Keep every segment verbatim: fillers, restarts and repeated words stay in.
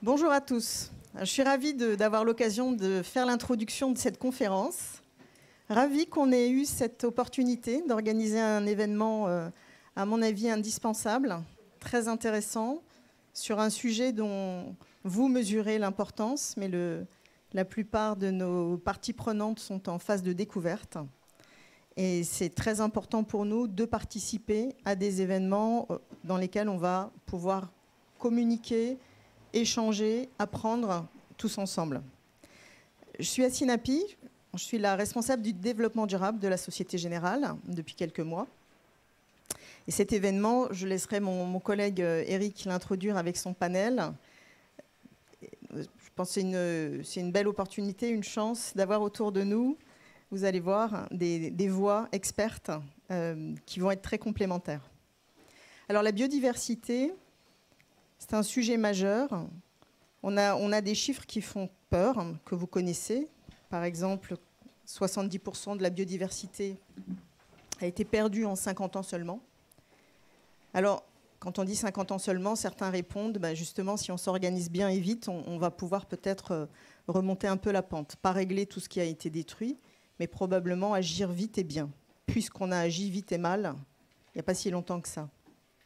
Bonjour à tous. Je suis ravie d'avoir l'occasion de faire l'introduction de cette conférence. Ravie qu'on ait eu cette opportunité d'organiser un événement, euh, à mon avis, indispensable, très intéressant, sur un sujet dont vous mesurez l'importance, mais le, la plupart de nos parties prenantes sont en phase de découverte. Et c'est très important pour nous de participer à des événements dans lesquels on va pouvoir communiquer, échanger, apprendre tous ensemble. Je suis Assine Hapi, je suis la responsable du développement durable de la Société Générale depuis quelques mois. Et cet événement, je laisserai mon, mon collègue Eric l'introduire avec son panel. Je pense que c'est une, c'est une belle opportunité, une chance d'avoir autour de nous, vous allez voir, des, des voix expertes euh, qui vont être très complémentaires. Alors la biodiversité, c'est un sujet majeur. On a, on a des chiffres qui font peur, que vous connaissez. Par exemple, soixante-dix pour cent de la biodiversité a été perdue en cinquante ans seulement. Alors, quand on dit cinquante ans seulement, certains répondent, bah justement, si on s'organise bien et vite, on, on va pouvoir peut-être remonter un peu la pente. Pas régler tout ce qui a été détruit, mais probablement agir vite et bien. Puisqu'on a agi vite et mal, il n'y a pas si longtemps que ça.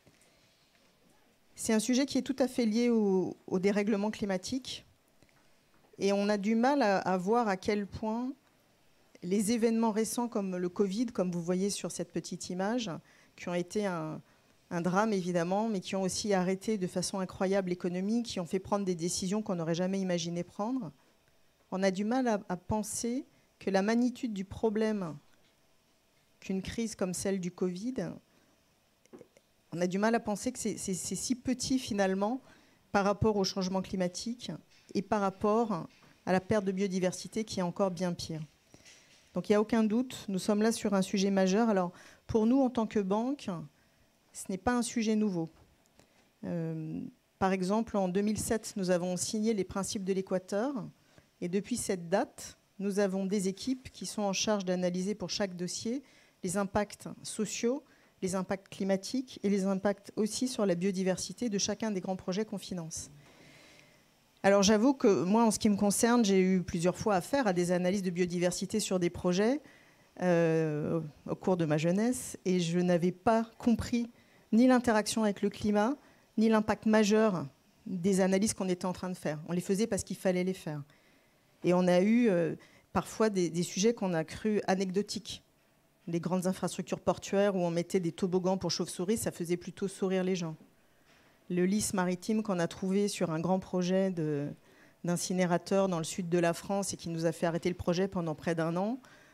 C'est un sujet qui est tout à fait lié au, au dérèglement climatique. Et on a du mal à, à voir à quel point les événements récents comme le Covid, comme vous voyez sur cette petite image, qui ont été un, un drame évidemment, mais qui ont aussi arrêté de façon incroyable l'économie, qui ont fait prendre des décisions qu'on n'aurait jamais imaginé prendre. On a du mal à, à penser que la magnitude du problème qu'une crise comme celle du Covid, on a du mal à penser que c'est si petit finalement par rapport au changement climatique et par rapport à la perte de biodiversité qui est encore bien pire. Donc il n'y a aucun doute, nous sommes là sur un sujet majeur. Alors pour nous en tant que banque, ce n'est pas un sujet nouveau. Euh, par exemple, en deux mille sept, nous avons signé les principes de l'Équateur et depuis cette date, nous avons des équipes qui sont en charge d'analyser pour chaque dossier les impacts sociaux, les impacts climatiques et les impacts aussi sur la biodiversité de chacun des grands projets qu'on finance. Alors j'avoue que moi, en ce qui me concerne, j'ai eu plusieurs fois affaire à des analyses de biodiversité sur des projets euh, au cours de ma jeunesse et je n'avais pas compris ni l'interaction avec le climat, ni l'impact majeur des analyses qu'on était en train de faire. On les faisait parce qu'il fallait les faire. Et on a eu euh, parfois des, des sujets qu'on a cru anecdotiques. Les grandes infrastructures portuaires où on mettait des toboggans pour chauves-souris, ça faisait plutôt sourire les gens. Le lys maritime qu'on a trouvé sur un grand projet d'incinérateur dans le sud de la France et qui nous a fait arrêter le projet pendant près d'un an,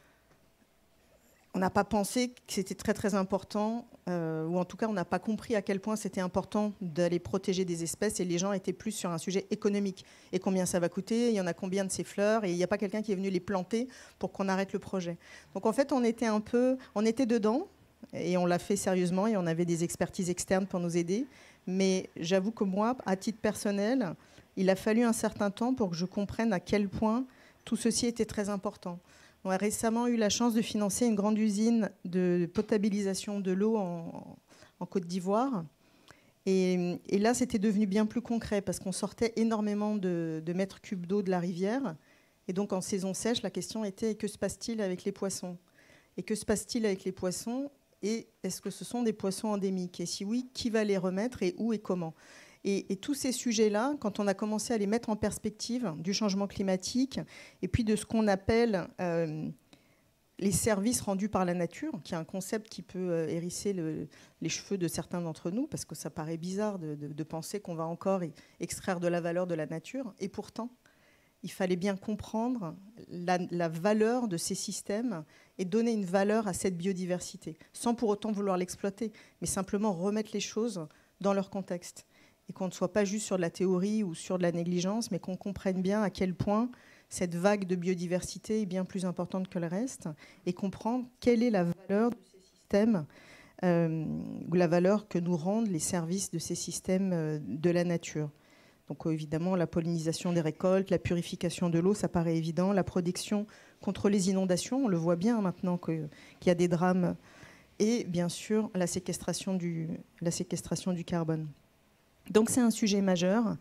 on n'a pas pensé que c'était très très important, euh, ou en tout cas on n'a pas compris à quel point c'était important d'aller protéger des espèces et les gens étaient plus sur un sujet économique. Et combien ça va coûter, il y en a combien de ces fleurs, et il n'y a pas quelqu'un qui est venu les planter pour qu'on arrête le projet. Donc en fait on était un peu, on était dedans, et on l'a fait sérieusement, et on avait des expertises externes pour nous aider. Mais j'avoue que moi, à titre personnel, il a fallu un certain temps pour que je comprenne à quel point tout ceci était très important. On a récemment eu la chance de financer une grande usine de potabilisation de l'eau en, en Côte d'Ivoire. Et, et là, c'était devenu bien plus concret parce qu'on sortait énormément de, de mètres cubes d'eau de la rivière. Et donc, en saison sèche, la question était que se passe-t-il avec les poissons? Et que se passe-t-il avec les poissons? Et est-ce que ce sont des poissons endémiques? Et si oui, qui va les remettre et où et comment? Et, et tous ces sujets-là, quand on a commencé à les mettre en perspective du changement climatique et puis de ce qu'on appelle euh, les services rendus par la nature, qui est un concept qui peut euh, hérisser le, les cheveux de certains d'entre nous, parce que ça paraît bizarre de, de, de penser qu'on va encore extraire de la valeur de la nature. Et pourtant, il fallait bien comprendre la, la valeur de ces systèmes et donner une valeur à cette biodiversité, sans pour autant vouloir l'exploiter, mais simplement remettre les choses dans leur contexte. Et qu'on ne soit pas juste sur de la théorie ou sur de la négligence, mais qu'on comprenne bien à quel point cette vague de biodiversité est bien plus importante que le reste, et comprendre quelle est la valeur de ces systèmes, euh, ou la valeur que nous rendent les services de ces systèmes euh, de la nature. Donc euh, évidemment, la pollinisation des récoltes, la purification de l'eau, ça paraît évident, la protection contre les inondations, on le voit bien maintenant qu'il y a des drames, et bien sûr la séquestration du, la séquestration du carbone. Donc c'est un sujet majeur,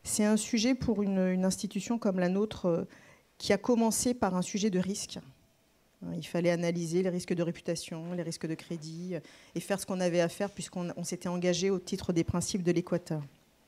C'est un sujet pour une, une institution comme la nôtre euh, qui a commencé par un sujet de risque. Il fallait analyser les risques de réputation, les risques de crédit et faire ce qu'on avait à faire puisqu'on on s'était engagé au titre des principes de l'Équateur.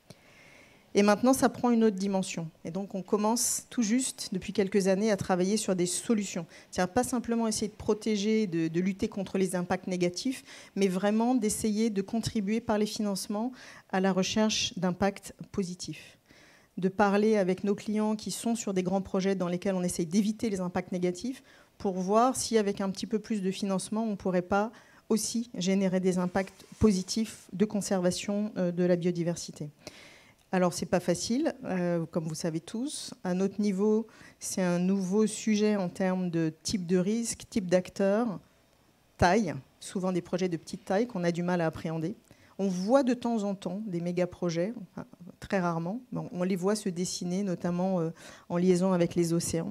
Et maintenant, ça prend une autre dimension. Et donc, on commence tout juste, depuis quelques années, à travailler sur des solutions. C'est-à-dire pas simplement essayer de protéger, de, de lutter contre les impacts négatifs, mais vraiment d'essayer de contribuer par les financements à la recherche d'impacts positifs. De parler avec nos clients qui sont sur des grands projets dans lesquels on essaye d'éviter les impacts négatifs pour voir si, avec un petit peu plus de financement, on ne pourrait pas aussi générer des impacts positifs de conservation de la biodiversité. Alors, ce n'est pas facile, euh, comme vous savez tous. À notre niveau, c'est un nouveau sujet en termes de type de risque, type d'acteur, taille, souvent des projets de petite taille qu'on a du mal à appréhender. On voit de temps en temps des méga-projets, enfin, très rarement. Bon, on les voit se dessiner, notamment euh, en liaison avec les océans.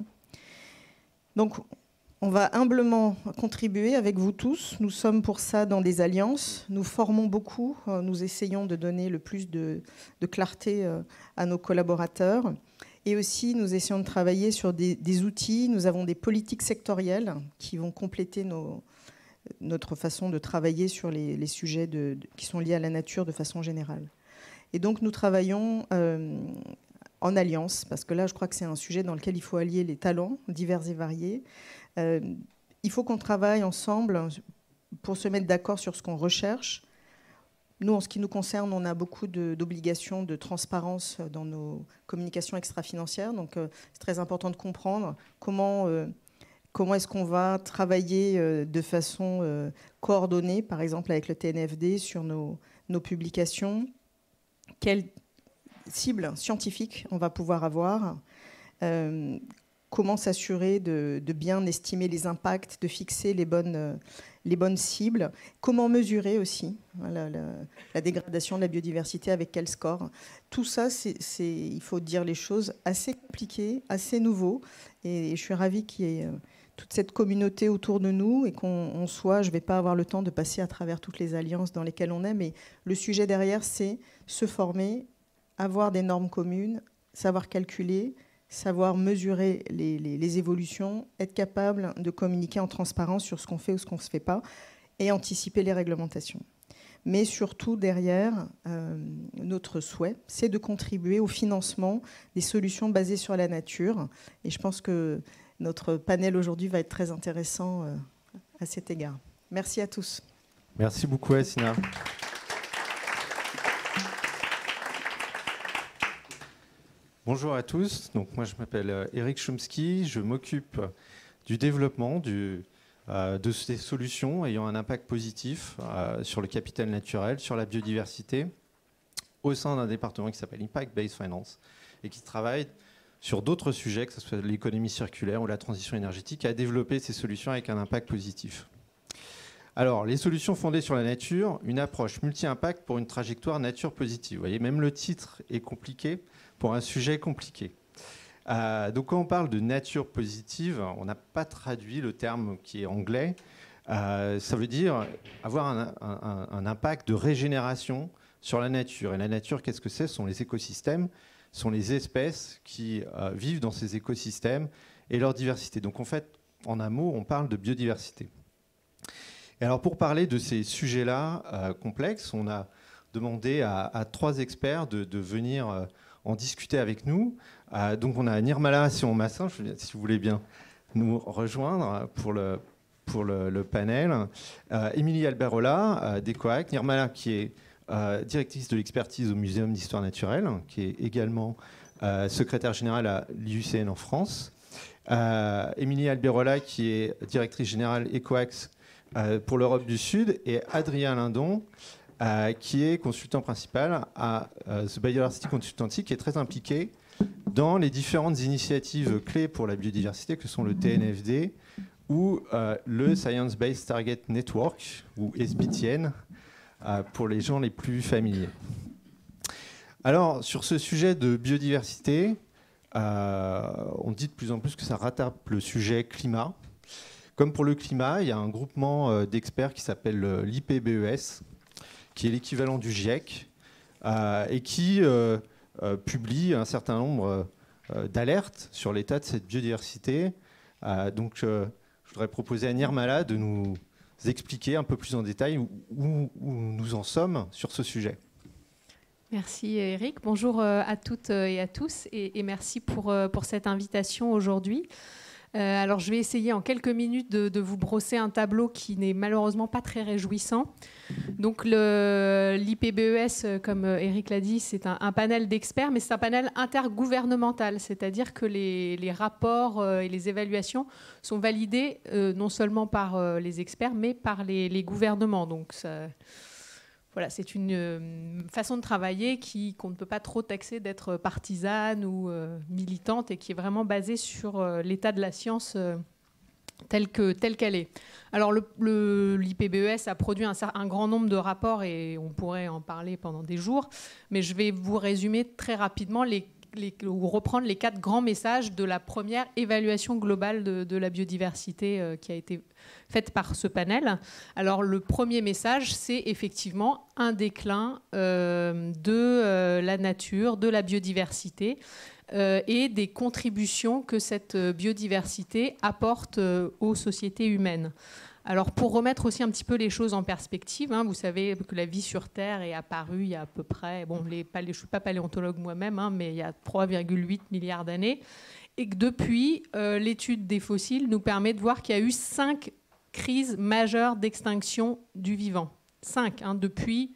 Donc, on va humblement contribuer avec vous tous. Nous sommes pour ça dans des alliances. Nous formons beaucoup. Nous essayons de donner le plus de, de clarté à nos collaborateurs. Et aussi, nous essayons de travailler sur des, des outils. Nous avons des politiques sectorielles qui vont compléter nos, notre façon de travailler sur les, les sujets de, de, qui sont liés à la nature de façon générale. Et donc, nous travaillons euh, en alliance, parce que là, je crois que c'est un sujet dans lequel il faut allier les talents divers et variés. Euh, il faut qu'on travaille ensemble pour se mettre d'accord sur ce qu'on recherche. Nous, en ce qui nous concerne, on a beaucoup d'obligations de, de transparence dans nos communications extra-financières. Donc, euh, c'est très important de comprendre comment, euh, comment est-ce qu'on va travailler euh, de façon euh, coordonnée, par exemple avec le T N F D, sur nos, nos publications. Quelle cible scientifique on va pouvoir avoir euh, comment s'assurer de, de bien estimer les impacts, de fixer les bonnes, euh, les bonnes cibles, comment mesurer aussi la, la, la dégradation de la biodiversité, avec quel score. Tout ça, c'est, c'est, il faut dire les choses, assez compliquées, assez nouveau. Et, et je suis ravie qu'il y ait euh, toute cette communauté autour de nous et qu'on on soit, je ne vais pas avoir le temps de passer à travers toutes les alliances dans lesquelles on est, mais le sujet derrière, c'est se former, avoir des normes communes, savoir calculer, savoir mesurer les, les, les évolutions, être capable de communiquer en transparence sur ce qu'on fait ou ce qu'on ne se fait pas, et anticiper les réglementations. Mais surtout, derrière, euh, notre souhait, c'est de contribuer au financement des solutions basées sur la nature. Et je pense que notre panel aujourd'hui va être très intéressant euh, à cet égard. Merci à tous. Merci beaucoup, Hassina. Bonjour à tous, donc moi je m'appelle Eric Chomsky, je m'occupe du développement du, euh, de ces solutions ayant un impact positif euh, sur le capital naturel, sur la biodiversité, au sein d'un département qui s'appelle Impact Based Finance et qui travaille sur d'autres sujets, que ce soit l'économie circulaire ou la transition énergétique, à développer ces solutions avec un impact positif. Alors, les solutions fondées sur la nature, une approche multi-impact pour une trajectoire nature positive. Vous voyez, même le titre est compliqué pour un sujet compliqué. Euh, donc, quand on parle de nature positive, on n'a pas traduit le terme qui est anglais. Euh, ça veut dire avoir un, un, un impact de régénération sur la nature. Et la nature, qu'est-ce que c'est ? Ce sont les écosystèmes, ce sont les espèces qui euh, vivent dans ces écosystèmes et leur diversité. Donc, en fait, en un mot, on parle de biodiversité. Et alors, pour parler de ces sujets-là euh, complexes, on a demandé à, à trois experts de, de venir euh, en discuter avec nous. Euh, donc, on a Nirmala Sion-Massin, si vous voulez bien nous rejoindre pour le, pour le, le panel. Euh, Émilie Alberola, euh, d'Ecoac. Nirmala, qui est euh, directrice de l'expertise au Muséum d'histoire naturelle, qui est également euh, secrétaire générale à l'I U C N en France. Euh, Émilie Alberola, qui est directrice générale Ecoac Euh, pour l'Europe du Sud, et Adrien Lindon, euh, qui est consultant principal à euh, The Biodiversity Consultancy, qui est très impliqué dans les différentes initiatives clés pour la biodiversité, que sont le T N F D ou euh, le Science Based Target Network, ou S B T N, euh, pour les gens les plus familiers. Alors, sur ce sujet de biodiversité, euh, on dit de plus en plus que ça rattrape le sujet climat. Comme pour le climat, il y a un groupement d'experts qui s'appelle l'I P B E S, qui est l'équivalent du GIEC, euh, et qui euh, euh, publie un certain nombre euh, d'alertes sur l'état de cette biodiversité. Euh, donc, euh, je voudrais proposer à Nirmala de nous expliquer un peu plus en détail où, où, où nous en sommes sur ce sujet. Merci Eric. Bonjour à toutes et à tous et, et merci pour, pour cette invitation aujourd'hui. Euh, alors je vais essayer en quelques minutes de, de vous brosser un tableau qui n'est malheureusement pas très réjouissant. Donc l'I P B E S, comme Eric l'a dit, c'est un, un panel d'experts, mais c'est un panel intergouvernemental, c'est-à-dire que les, les rapports et les évaluations sont validés euh, non seulement par euh, les experts, mais par les, les gouvernements. Donc ça... Voilà, c'est une euh, façon de travailler qui, qu'on ne peut pas trop taxer d'être partisane ou euh, militante et qui est vraiment basée sur euh, l'état de la science euh, telle que, telle qu'elle est. Alors, le, le, l'I P B E S a produit un, un grand nombre de rapports et on pourrait en parler pendant des jours, mais je vais vous résumer très rapidement les Les, ou reprendre les quatre grands messages de la première évaluation globale de, de la biodiversité euh, qui a été faite par ce panel. Alors le premier message, c'est effectivement un déclin euh, de euh, la nature, de la biodiversité euh, et des contributions que cette biodiversité apporte euh, aux sociétés humaines. Alors, pour remettre aussi un petit peu les choses en perspective, hein, vous savez que la vie sur Terre est apparue il y a à peu près, bon, les, je ne suis pas paléontologue moi-même, hein, mais il y a trois virgule huit milliards d'années, et que depuis, euh, l'étude des fossiles nous permet de voir qu'il y a eu cinq crises majeures d'extinction du vivant. Cinq, hein, depuis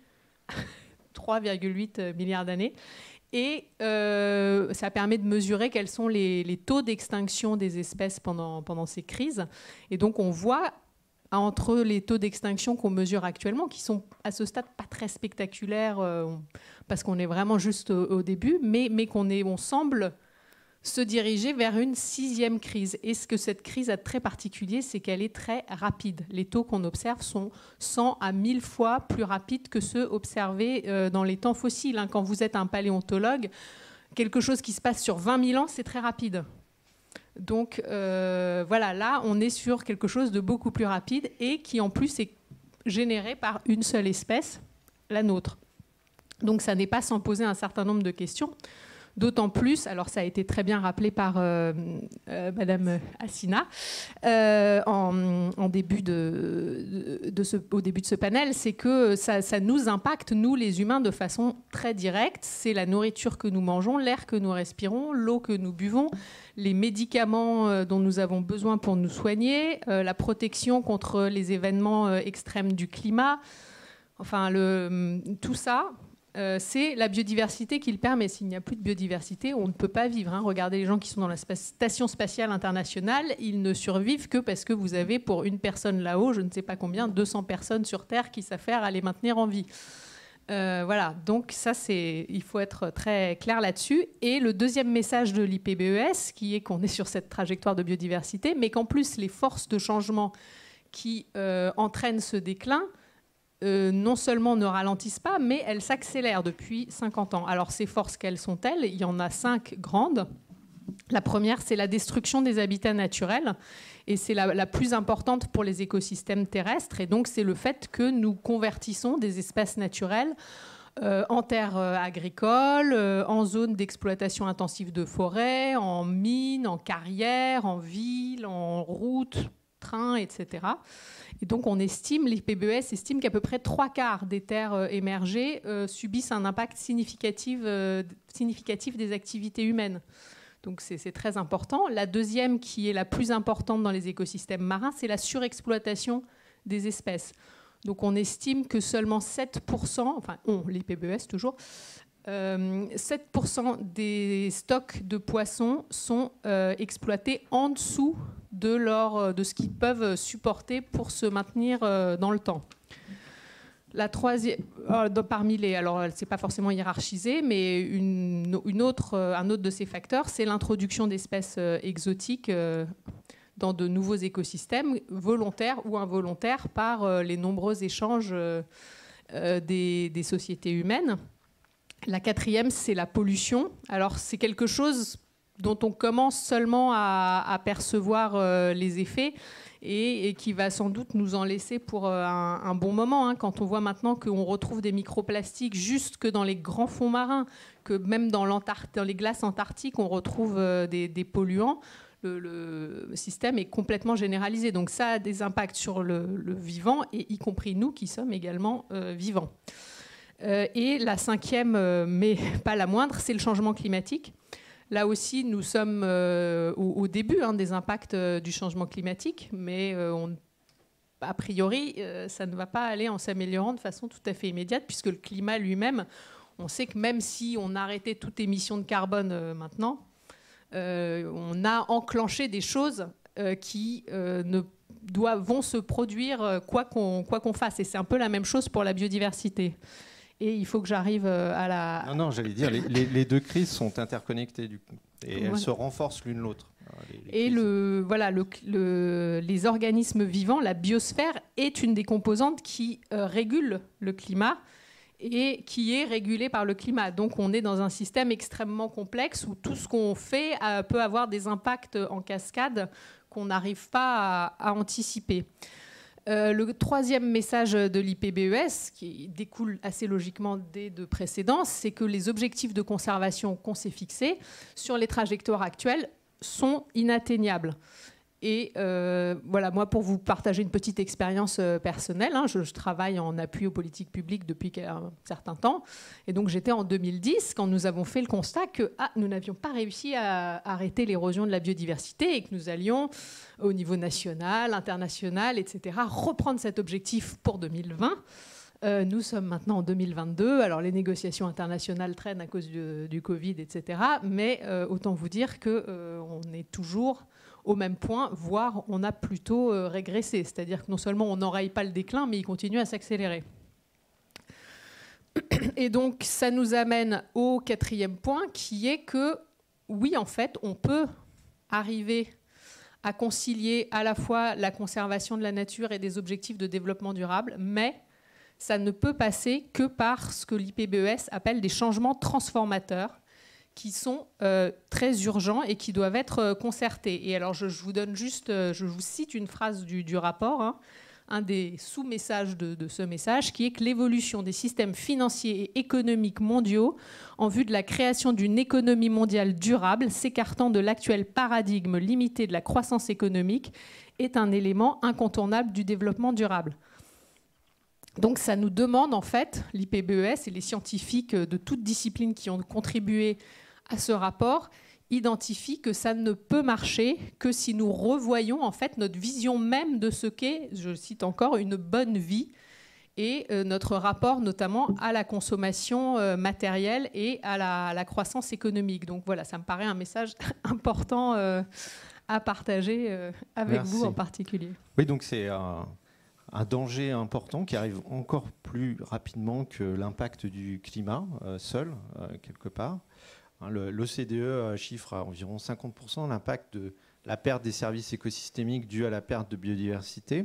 trois virgule huit milliards d'années. Et euh, ça permet de mesurer quels sont les, les taux d'extinction des espèces pendant, pendant ces crises. Et donc, on voit entre les taux d'extinction qu'on mesure actuellement, qui sont à ce stade pas très spectaculaires, euh, parce qu'on est vraiment juste au, au début, mais, mais qu'on est, on semble se diriger vers une sixième crise. Et ce que cette crise a de très particulier, c'est qu'elle est très rapide. Les taux qu'on observe sont cent à mille fois plus rapides que ceux observés euh, dans les temps fossiles. Hein. Quand vous êtes un paléontologue, quelque chose qui se passe sur vingt mille ans, c'est très rapide. Donc euh, voilà, là, on est sur quelque chose de beaucoup plus rapide et qui en plus est généré par une seule espèce, la nôtre. Donc ça n'est pas sans poser un certain nombre de questions. D'autant plus, alors ça a été très bien rappelé par euh, euh, Madame Assina euh, en, en début de, de ce, au début de ce panel, c'est que ça, ça nous impacte, nous les humains, de façon très directe. C'est la nourriture que nous mangeons, l'air que nous respirons, l'eau que nous buvons, les médicaments dont nous avons besoin pour nous soigner, euh, la protection contre les événements euh, extrêmes du climat. Enfin, le, tout ça... Euh, c'est la biodiversité qui le permet. S'il n'y a plus de biodiversité, on ne peut pas vivre. Hein. Regardez les gens qui sont dans la Station spatiale internationale, ils ne survivent que parce que vous avez pour une personne là-haut, je ne sais pas combien, deux cents personnes sur Terre qui s'affairent à les maintenir en vie. Euh, voilà, donc ça, c'est, il faut être très clair là-dessus. Et le deuxième message de l'I P B E S, qui est qu'on est sur cette trajectoire de biodiversité, mais qu'en plus, les forces de changement qui euh, entraînent ce déclin, Euh, non seulement ne ralentissent pas, mais elles s'accélèrent depuis cinquante ans. Alors ces forces, quelles sont-elles ? Il y en a cinq grandes. La première, c'est la destruction des habitats naturels, et c'est la, la plus importante pour les écosystèmes terrestres. Et donc c'est le fait que nous convertissons des espaces naturels euh, en terres euh, agricoles, euh, en zones d'exploitation intensive de forêt, en mines, en carrières, en villes, en routes, trains, et cetera. Et donc, on estime, l'I P B E S estime qu'à peu près trois quarts des terres euh, émergées euh, subissent un impact significatif, euh, significatif des activités humaines. Donc, c'est, c'est très important. La deuxième, qui est la plus importante dans les écosystèmes marins, c'est la surexploitation des espèces. Donc, on estime que seulement sept pour cent, enfin, on, l'I P B E S toujours, euh, sept pour cent des stocks de poissons sont euh, exploités en dessous de, leur, de ce qu'ils peuvent supporter pour se maintenir euh, dans le temps. La troisième, euh, parmi les, alors c'est pas forcément hiérarchisé, mais une, une autre, un autre de ces facteurs, c'est l'introduction d'espèces euh, exotiques euh, dans de nouveaux écosystèmes, volontaires ou involontaires, par euh, les nombreux échanges euh, euh, des, des sociétés humaines. La quatrième, c'est la pollution. Alors, c'est quelque chose dont on commence seulement à, à percevoir euh, les effets. et, et qui va sans doute nous en laisser pour un, un bon moment, hein, quand on voit maintenant qu'on retrouve des microplastiques juste que dans les grands fonds marins, que même dans, dans les glaces antarctiques, on retrouve des, des polluants. Le, le système est complètement généralisé. Donc ça a des impacts sur le, le vivant, et y compris nous qui sommes également euh, vivants. Euh, et la cinquième, euh, mais pas la moindre, c'est le changement climatique. Là aussi, nous sommes euh, au, au début hein, des impacts euh, du changement climatique, mais euh, on, a priori, euh, ça ne va pas aller en s'améliorant de façon tout à fait immédiate, puisque le climat lui-même, on sait que même si on arrêtait toute émission de carbone euh, maintenant, Euh, on a enclenché des choses euh, qui euh, ne doivent, vont se produire euh, quoi qu'on quoi qu'on fasse. Et c'est un peu la même chose pour la biodiversité. Et il faut que j'arrive à la... Non, non, j'allais dire, les, les, les deux crises sont interconnectées du coup, et ouais. elles se renforcent l'une l'autre. Les, les et le, voilà, le, le, les organismes vivants, la biosphère, est une des composantes qui euh, régule le climat et qui est régulé par le climat. Donc on est dans un système extrêmement complexe où tout ce qu'on fait euh, peut avoir des impacts en cascade qu'on n'arrive pas à, à anticiper. Euh, le troisième message de l'I P B E S, qui découle assez logiquement des deux précédents, c'est que les objectifs de conservation qu'on s'est fixés sur les trajectoires actuelles sont inatteignables. Et euh, voilà, moi, pour vous partager une petite expérience euh, personnelle, hein, je, je travaille en appui aux politiques publiques depuis un certain temps. Et donc, j'étais en deux mille dix quand nous avons fait le constat que ah, nous n'avions pas réussi à arrêter l'érosion de la biodiversité et que nous allions, au niveau national, international, et cetera, reprendre cet objectif pour deux mille vingt. Euh, nous sommes maintenant en deux mille vingt-deux. Alors, les négociations internationales traînent à cause du, du Covid, et cetera. Mais euh, autant vous dire qu'on euh, est toujours au même point, voire on a plutôt euh, régressé. C'est-à-dire que non seulement on n'enraye pas le déclin, mais il continue à s'accélérer. Et donc, ça nous amène au quatrième point, qui est que, oui, en fait, on peut arriver à concilier à la fois la conservation de la nature et des objectifs de développement durable, mais ça ne peut passer que par ce que l'I P B E S appelle des changements transformateurs, qui sont euh, très urgents et qui doivent être euh, concertés. Et alors, je, je vous donne juste, euh, je vous cite une phrase du, du rapport, hein, un des sous-messages de, de ce message, qui est que l'évolution des systèmes financiers et économiques mondiaux en vue de la création d'une économie mondiale durable, s'écartant de l'actuel paradigme limité de la croissance économique, est un élément incontournable du développement durable. Donc ça nous demande en fait, l'I P B E S et les scientifiques de toutes disciplines qui ont contribué à ce rapport, identifient que ça ne peut marcher que si nous revoyons en fait notre vision même de ce qu'est, je cite encore, une bonne vie, et euh, notre rapport notamment à la consommation euh, matérielle et à la, à la croissance économique. Donc voilà, ça me paraît un message important euh, à partager euh, avec Merci. vous en particulier. Oui, donc c'est un... un danger important qui arrive encore plus rapidement que l'impact du climat euh, seul, euh, quelque part. Hein, l'O C D E chiffre à environ cinquante pour cent l'impact de la perte des services écosystémiques due à la perte de biodiversité.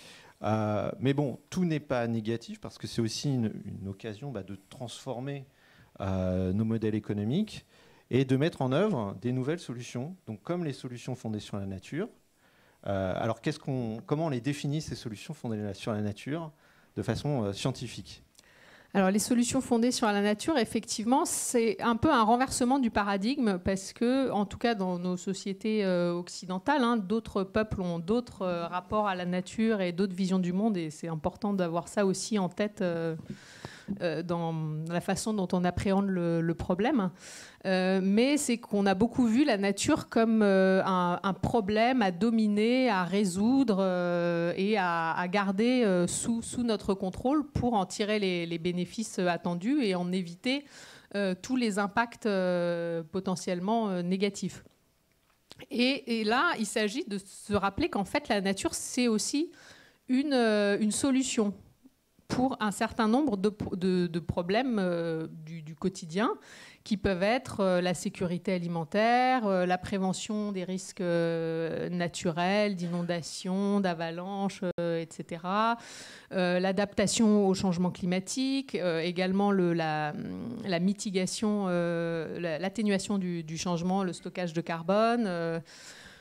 Euh, mais bon, tout n'est pas négatif parce que c'est aussi une, une occasion bah, de transformer euh, nos modèles économiques et de mettre en œuvre des nouvelles solutions, donc comme les solutions fondées sur la nature. Euh, alors, qu'est-ce qu'on, comment on les définit, ces solutions fondées sur la nature, de façon euh, scientifique ? Alors, les solutions fondées sur la nature, effectivement, c'est un peu un renversement du paradigme parce que, en tout cas, dans nos sociétés euh, occidentales, hein, d'autres peuples ont d'autres euh, rapports à la nature et d'autres visions du monde, et c'est important d'avoir ça aussi en tête euh, euh, dans la façon dont on appréhende le, le problème. Euh, mais c'est qu'on a beaucoup vu la nature comme euh, un, un problème à dominer, à résoudre euh, et à, à garder euh, sous, sous notre contrôle pour en tirer les, les bénéfices attendus et en éviter euh, tous les impacts euh, potentiellement euh, négatifs. Et, et là, il s'agit de se rappeler qu'en fait, la nature, c'est aussi une, euh, une solution pour un certain nombre de, de, de problèmes euh, du, du quotidien, qui peuvent être euh, la sécurité alimentaire, euh, la prévention des risques euh, naturels, d'inondations, d'avalanches, euh, et cetera, euh, l'adaptation au changement climatique, euh, également le, la, la mitigation, euh, l'atténuation du, du changement, le stockage de carbone. Euh,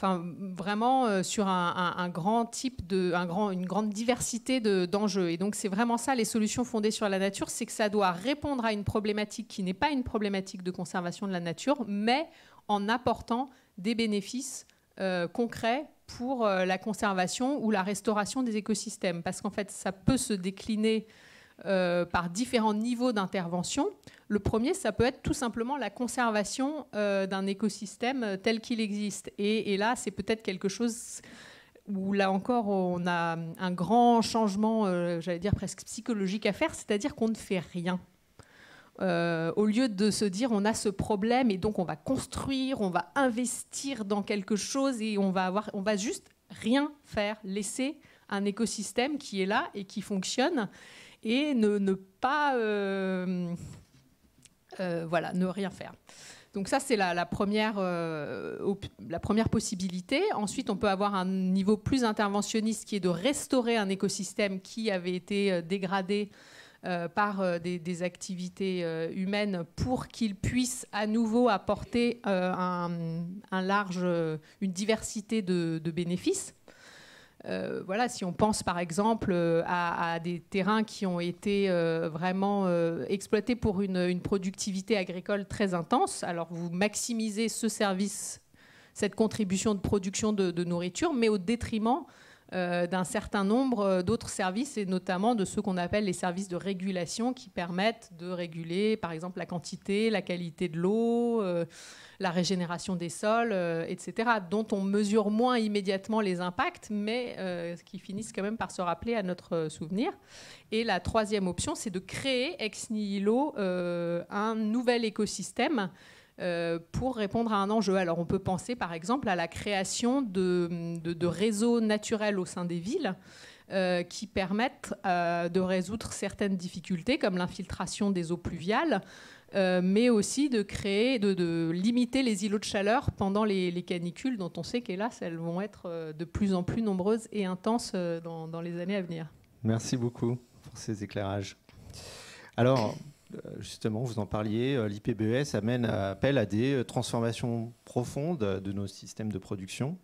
enfin, vraiment euh, sur un, un, un grand type de, un grand, une grande diversité de, d'enjeux. Et donc c'est vraiment ça, les solutions fondées sur la nature, c'est que ça doit répondre à une problématique qui n'est pas une problématique de conservation de la nature, mais en apportant des bénéfices euh, concrets pour euh, la conservation ou la restauration des écosystèmes. Parce qu'en fait, ça peut se décliner euh, par différents niveaux d'intervention. Le premier, ça peut être tout simplement la conservation euh, d'un écosystème tel qu'il existe. Et, et là, c'est peut-être quelque chose où, là encore, on a un grand changement, euh, j'allais dire presque psychologique à faire, c'est-à-dire qu'on ne fait rien. Euh, au lieu de se dire on a ce problème et donc on va construire, on va investir dans quelque chose et on va, avoir, on va juste rien faire, laisser un écosystème qui est là et qui fonctionne et ne, ne pas... Euh, Euh, voilà, ne rien faire. Donc ça, c'est la, la, première, euh, la première possibilité. Ensuite, on peut avoir un niveau plus interventionniste qui est de restaurer un écosystème qui avait été dégradé euh, par euh, des, des activités euh, humaines pour qu'il puisse à nouveau apporter euh, un, un large, une diversité de, de bénéfices. Euh, voilà, si on pense par exemple euh, à, à des terrains qui ont été euh, vraiment euh, exploités pour une, une productivité agricole très intense, alors vous maximisez ce service, cette contribution de production de, de nourriture, mais au détriment euh, d'un certain nombre d'autres services, et notamment de ceux qu'on appelle les services de régulation qui permettent de réguler par exemple la quantité, la qualité de l'eau, euh, la régénération des sols, euh, et cetera, dont on mesure moins immédiatement les impacts, mais euh, qui finissent quand même par se rappeler à notre souvenir. Et la troisième option, c'est de créer ex nihilo euh, un nouvel écosystème euh, pour répondre à un enjeu. Alors on peut penser par exemple à la création de, de, de réseaux naturels au sein des villes, Euh, qui permettent euh, de résoudre certaines difficultés, comme l'infiltration des eaux pluviales, euh, mais aussi de créer, de, de limiter les îlots de chaleur pendant les, les canicules, dont on sait qu'hélas, elles vont être euh, de plus en plus nombreuses et intenses euh, dans, dans les années à venir. Merci beaucoup pour ces éclairages. Alors, justement, vous en parliez, l'I P B E S amène appel à des transformations profondes de nos systèmes de production.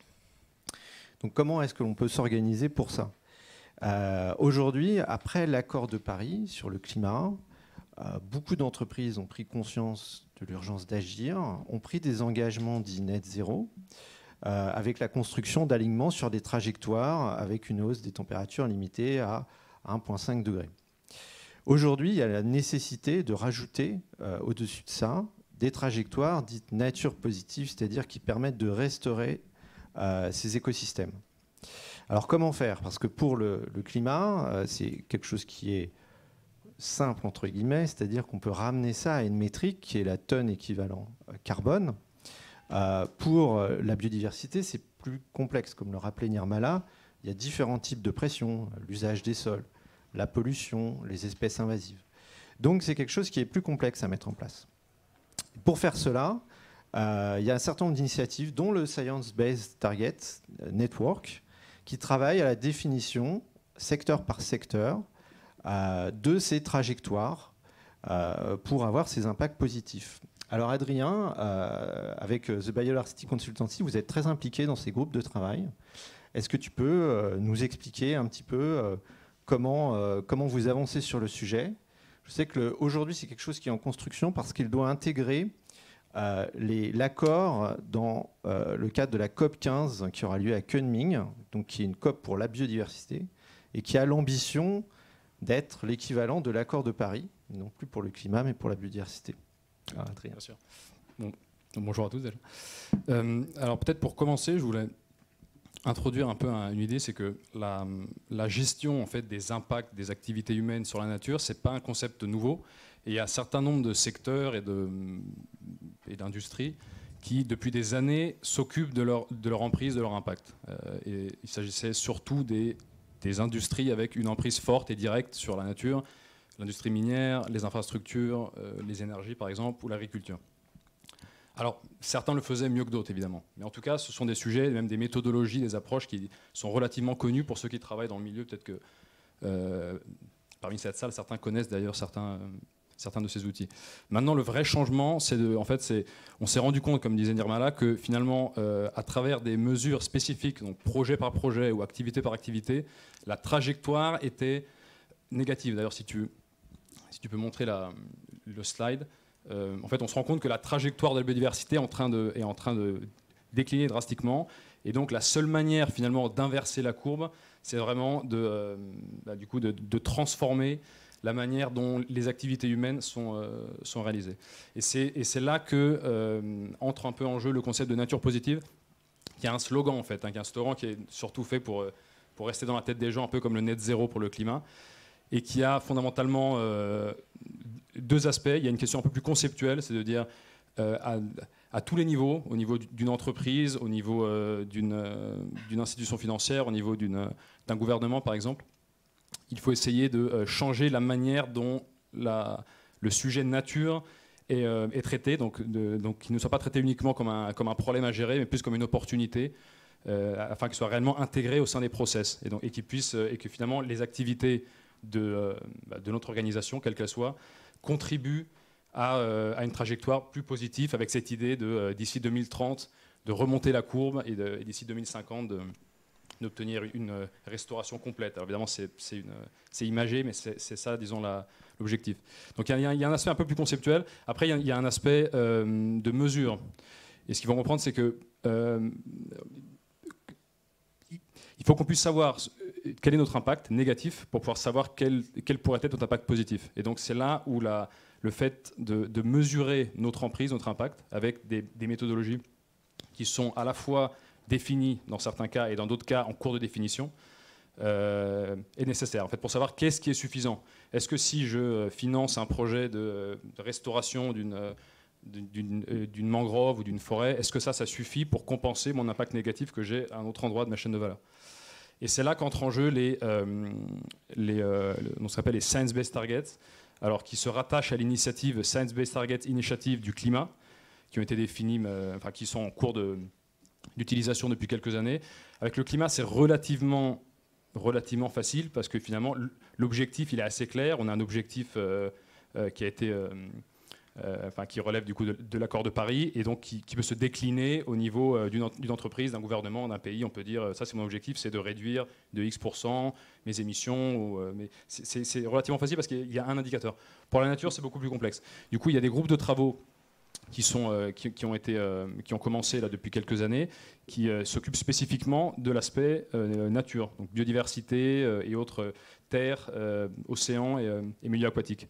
Donc, comment est-ce que l'on peut s'organiser pour ça ? Euh, Aujourd'hui, après l'accord de Paris sur le climat, euh, beaucoup d'entreprises ont pris conscience de l'urgence d'agir, ont pris des engagements dits net zéro, euh, avec la construction d'alignements sur des trajectoires avec une hausse des températures limitée à un virgule cinq degrés. Aujourd'hui, il y a la nécessité de rajouter euh, au-dessus de ça des trajectoires dites nature positive, c'est-à-dire qui permettent de restaurer euh, ces écosystèmes. Alors comment faire ? Parce que pour le, le climat, euh, c'est quelque chose qui est simple, entre guillemets, c'est-à-dire qu'on peut ramener ça à une métrique qui est la tonne équivalent carbone. Euh, pour la biodiversité, c'est plus complexe. Comme le rappelait Nirmala, il y a différents types de pression, l'usage des sols, la pollution, les espèces invasives. Donc c'est quelque chose qui est plus complexe à mettre en place. Pour faire cela, euh, il y a un certain nombre d'initiatives, dont le Science Based Target Network, qui travaille à la définition, secteur par secteur, euh, de ces trajectoires euh, pour avoir ces impacts positifs. Alors Adrien, euh, avec The Biodiversity Consultancy, vous êtes très impliqué dans ces groupes de travail. Est-ce que tu peux euh, nous expliquer un petit peu euh, comment, euh, comment vous avancez sur le sujet ? Je sais qu'aujourd'hui, c'est quelque chose qui est en construction parce qu'il doit intégrer Euh, les, l'accord dans euh, le cadre de la COP quinze qui aura lieu à Kunming, donc qui est une COP pour la biodiversité, et qui a l'ambition d'être l'équivalent de l'accord de Paris, non plus pour le climat, mais pour la biodiversité. Ah, Adrien. Bien sûr. Bon, bonjour à tous déjà. Euh, alors peut-être pour commencer, je voulais introduire un peu une idée, c'est que la, la gestion en fait, des impacts des activités humaines sur la nature, ce n'est pas un concept nouveau. Et il y a un certain nombre de secteurs et, de, et d'industries qui, depuis des années, s'occupent de leur, de leur emprise, de leur impact. Euh, et il s'agissait surtout des, des industries avec une emprise forte et directe sur la nature, l'industrie minière, les infrastructures, euh, les énergies par exemple, ou l'agriculture. Alors, certains le faisaient mieux que d'autres, évidemment. Mais en tout cas, ce sont des sujets, même des méthodologies, des approches qui sont relativement connues pour ceux qui travaillent dans le milieu. Peut-être que euh, parmi cette salle, certains connaissent d'ailleurs certains... Euh, certains de ces outils. Maintenant, le vrai changement, c'est de, en fait, c'est, on s'est rendu compte, comme disait Nirmala, que finalement, euh, à travers des mesures spécifiques, donc projet par projet ou activité par activité, la trajectoire était négative. D'ailleurs, si tu, si tu peux montrer la, le slide, euh, en fait, on se rend compte que la trajectoire de la biodiversité est en train de, est en train de décliner drastiquement. Et donc, la seule manière, finalement, d'inverser la courbe, c'est vraiment de, euh, bah, du coup, de, de transformer la manière dont les activités humaines sont, euh, sont réalisées. Et c'est, et c'est là que euh, entre un peu en jeu le concept de nature positive, qui a un slogan en fait, hein, qui est un slogan qui est surtout fait pour, pour rester dans la tête des gens, un peu comme le net zéro pour le climat, et qui a fondamentalement euh, deux aspects. Il y a une question un peu plus conceptuelle, c'est de dire euh, à, à tous les niveaux, au niveau d'une entreprise, au niveau euh, d'une, euh, d'une institution financière, au niveau d'une, d'un gouvernement par exemple, il faut essayer de changer la manière dont la, le sujet de nature est, euh, est traité, donc, de, donc qu'il ne soit pas traité uniquement comme un, comme un problème à gérer, mais plus comme une opportunité, euh, afin qu'il soit réellement intégré au sein des process, et, donc, et, qu'il puisse, et que finalement les activités de, euh, de notre organisation, quelle qu'elle soit, contribuent à, euh, à une trajectoire plus positive, avec cette idée de, euh, d'ici deux mille trente, de remonter la courbe, et, de, et d'ici deux mille cinquante, de d'obtenir une restauration complète. Alors évidemment, c'est, c'est, une, c'est imagé, mais c'est, c'est ça, disons, la, l'objectif. Donc il y, y a un aspect un peu plus conceptuel. Après, il y, y a un aspect euh, de mesure. Et ce qu'il faut comprendre, c'est que euh, il faut qu'on puisse savoir quel est notre impact négatif pour pouvoir savoir quel, quel pourrait être notre impact positif. Et donc c'est là où la, le fait de, de mesurer notre emprise, notre impact, avec des, des méthodologies qui sont à la fois défini dans certains cas et dans d'autres cas en cours de définition, euh, est nécessaire en fait, pour savoir qu'est-ce qui est suffisant. Est-ce que si je finance un projet de, de restauration d'une, d'une, d'une mangrove ou d'une forêt, est-ce que ça, ça suffit pour compenser mon impact négatif que j'ai à un autre endroit de ma chaîne de valeur? Et c'est là qu'entrent en jeu les, euh, les, euh, on s'appelle les Science-Based Targets, alors qui se rattachent à l'initiative Science-Based Targets Initiative du climat, qui ont été définis, euh, enfin qui sont en cours de d'utilisation depuis quelques années. Avec le climat, c'est relativement, relativement facile parce que finalement, l'objectif, il est assez clair. On a un objectif euh, euh, qui a été, euh, euh, enfin, qui relève du coup de, de l'accord de Paris et donc qui, qui peut se décliner au niveau euh, d'une, d'une entreprise, d'un gouvernement, d'un pays. On peut dire, ça, c'est mon objectif, c'est de réduire de X pour cent mes émissions. Ou, euh, mais c'est, c'est, c'est relativement facile parce qu'il y a un indicateur. Pour la nature, c'est beaucoup plus complexe. Du coup, il y a des groupes de travaux qui, sont, euh, qui, qui, ont été, euh, qui ont commencé là, depuis quelques années, qui euh, s'occupent spécifiquement de l'aspect euh, nature, donc biodiversité euh, et autres euh, terres, euh, océans et, euh, et milieux aquatiques.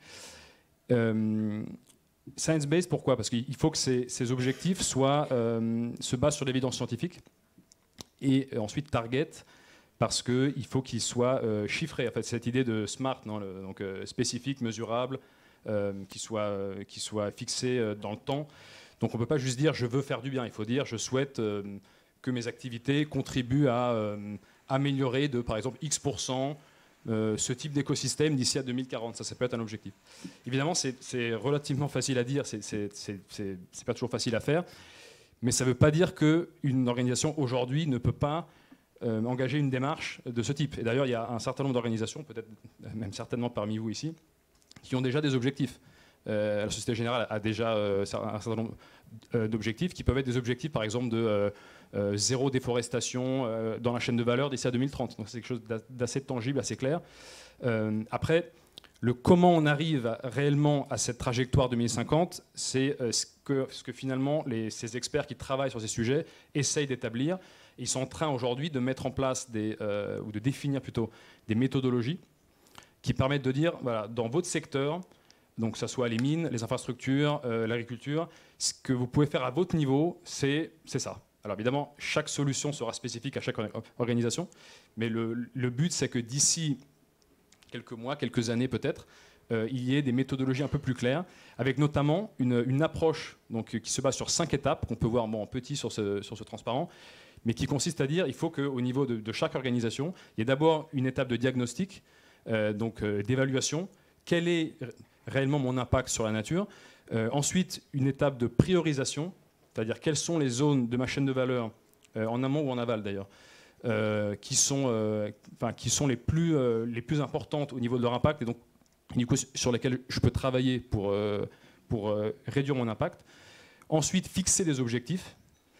Euh, Science-based, pourquoi? Parce qu'il faut que ces, ces objectifs soient, euh, se basent sur l'évidence scientifique, et euh, ensuite target, parce qu'il faut qu'ils soient euh, chiffrés. En fait, cette idée de SMART, non, le, donc euh, spécifique, mesurable, Euh, qui soit, euh, qui soit fixé euh, dans le temps. Donc on ne peut pas juste dire je veux faire du bien, il faut dire je souhaite euh, que mes activités contribuent à euh, améliorer de par exemple X pour cent euh, ce type d'écosystème d'ici à deux mille quarante. Ça, ça peut être un objectif. Évidemment, c'est, c'est relativement facile à dire, c'est, c'est, c'est, c'est, c'est pas toujours facile à faire, mais ça ne veut pas dire qu'une organisation aujourd'hui ne peut pas euh, engager une démarche de ce type. Et d'ailleurs, il y a un certain nombre d'organisations, peut-être même certainement parmi vous ici, qui ont déjà des objectifs. Euh, la Société Générale a déjà euh, un certain nombre euh, d'objectifs qui peuvent être des objectifs, par exemple, de euh, euh, zéro déforestation euh, dans la chaîne de valeur d'ici à deux mille trente. Donc c'est quelque chose d'assez tangible, assez clair. Euh, après, le comment on arrive à, réellement à cette trajectoire deux mille cinquante, c'est euh, ce, que, ce que finalement les, ces experts qui travaillent sur ces sujets essayent d'établir. Ils sont en train aujourd'hui de mettre en place, des, euh, ou de définir plutôt, des méthodologies qui permettent de dire, voilà, dans votre secteur, donc que ce soit les mines, les infrastructures, euh, l'agriculture, ce que vous pouvez faire à votre niveau, c'est, c'est ça. Alors évidemment, chaque solution sera spécifique à chaque organisation, mais le, le but, c'est que d'ici quelques mois, quelques années peut-être, euh, il y ait des méthodologies un peu plus claires, avec notamment une, une approche donc, qui se base sur cinq étapes, qu'on peut voir bon, en petit sur ce, sur ce transparent, mais qui consiste à dire qu'il faut qu'au niveau de, de chaque organisation, il y ait d'abord une étape de diagnostic, Euh, donc euh, d'évaluation, quel est réellement mon impact sur la nature, euh, ensuite une étape de priorisation, c'est-à-dire quelles sont les zones de ma chaîne de valeur, euh, en amont ou en aval d'ailleurs, euh, qui sont, euh, enfin, qui sont les, plus, euh, les plus importantes au niveau de leur impact, et donc du coup, sur lesquels je peux travailler pour, euh, pour euh, réduire mon impact. Ensuite, fixer des objectifs.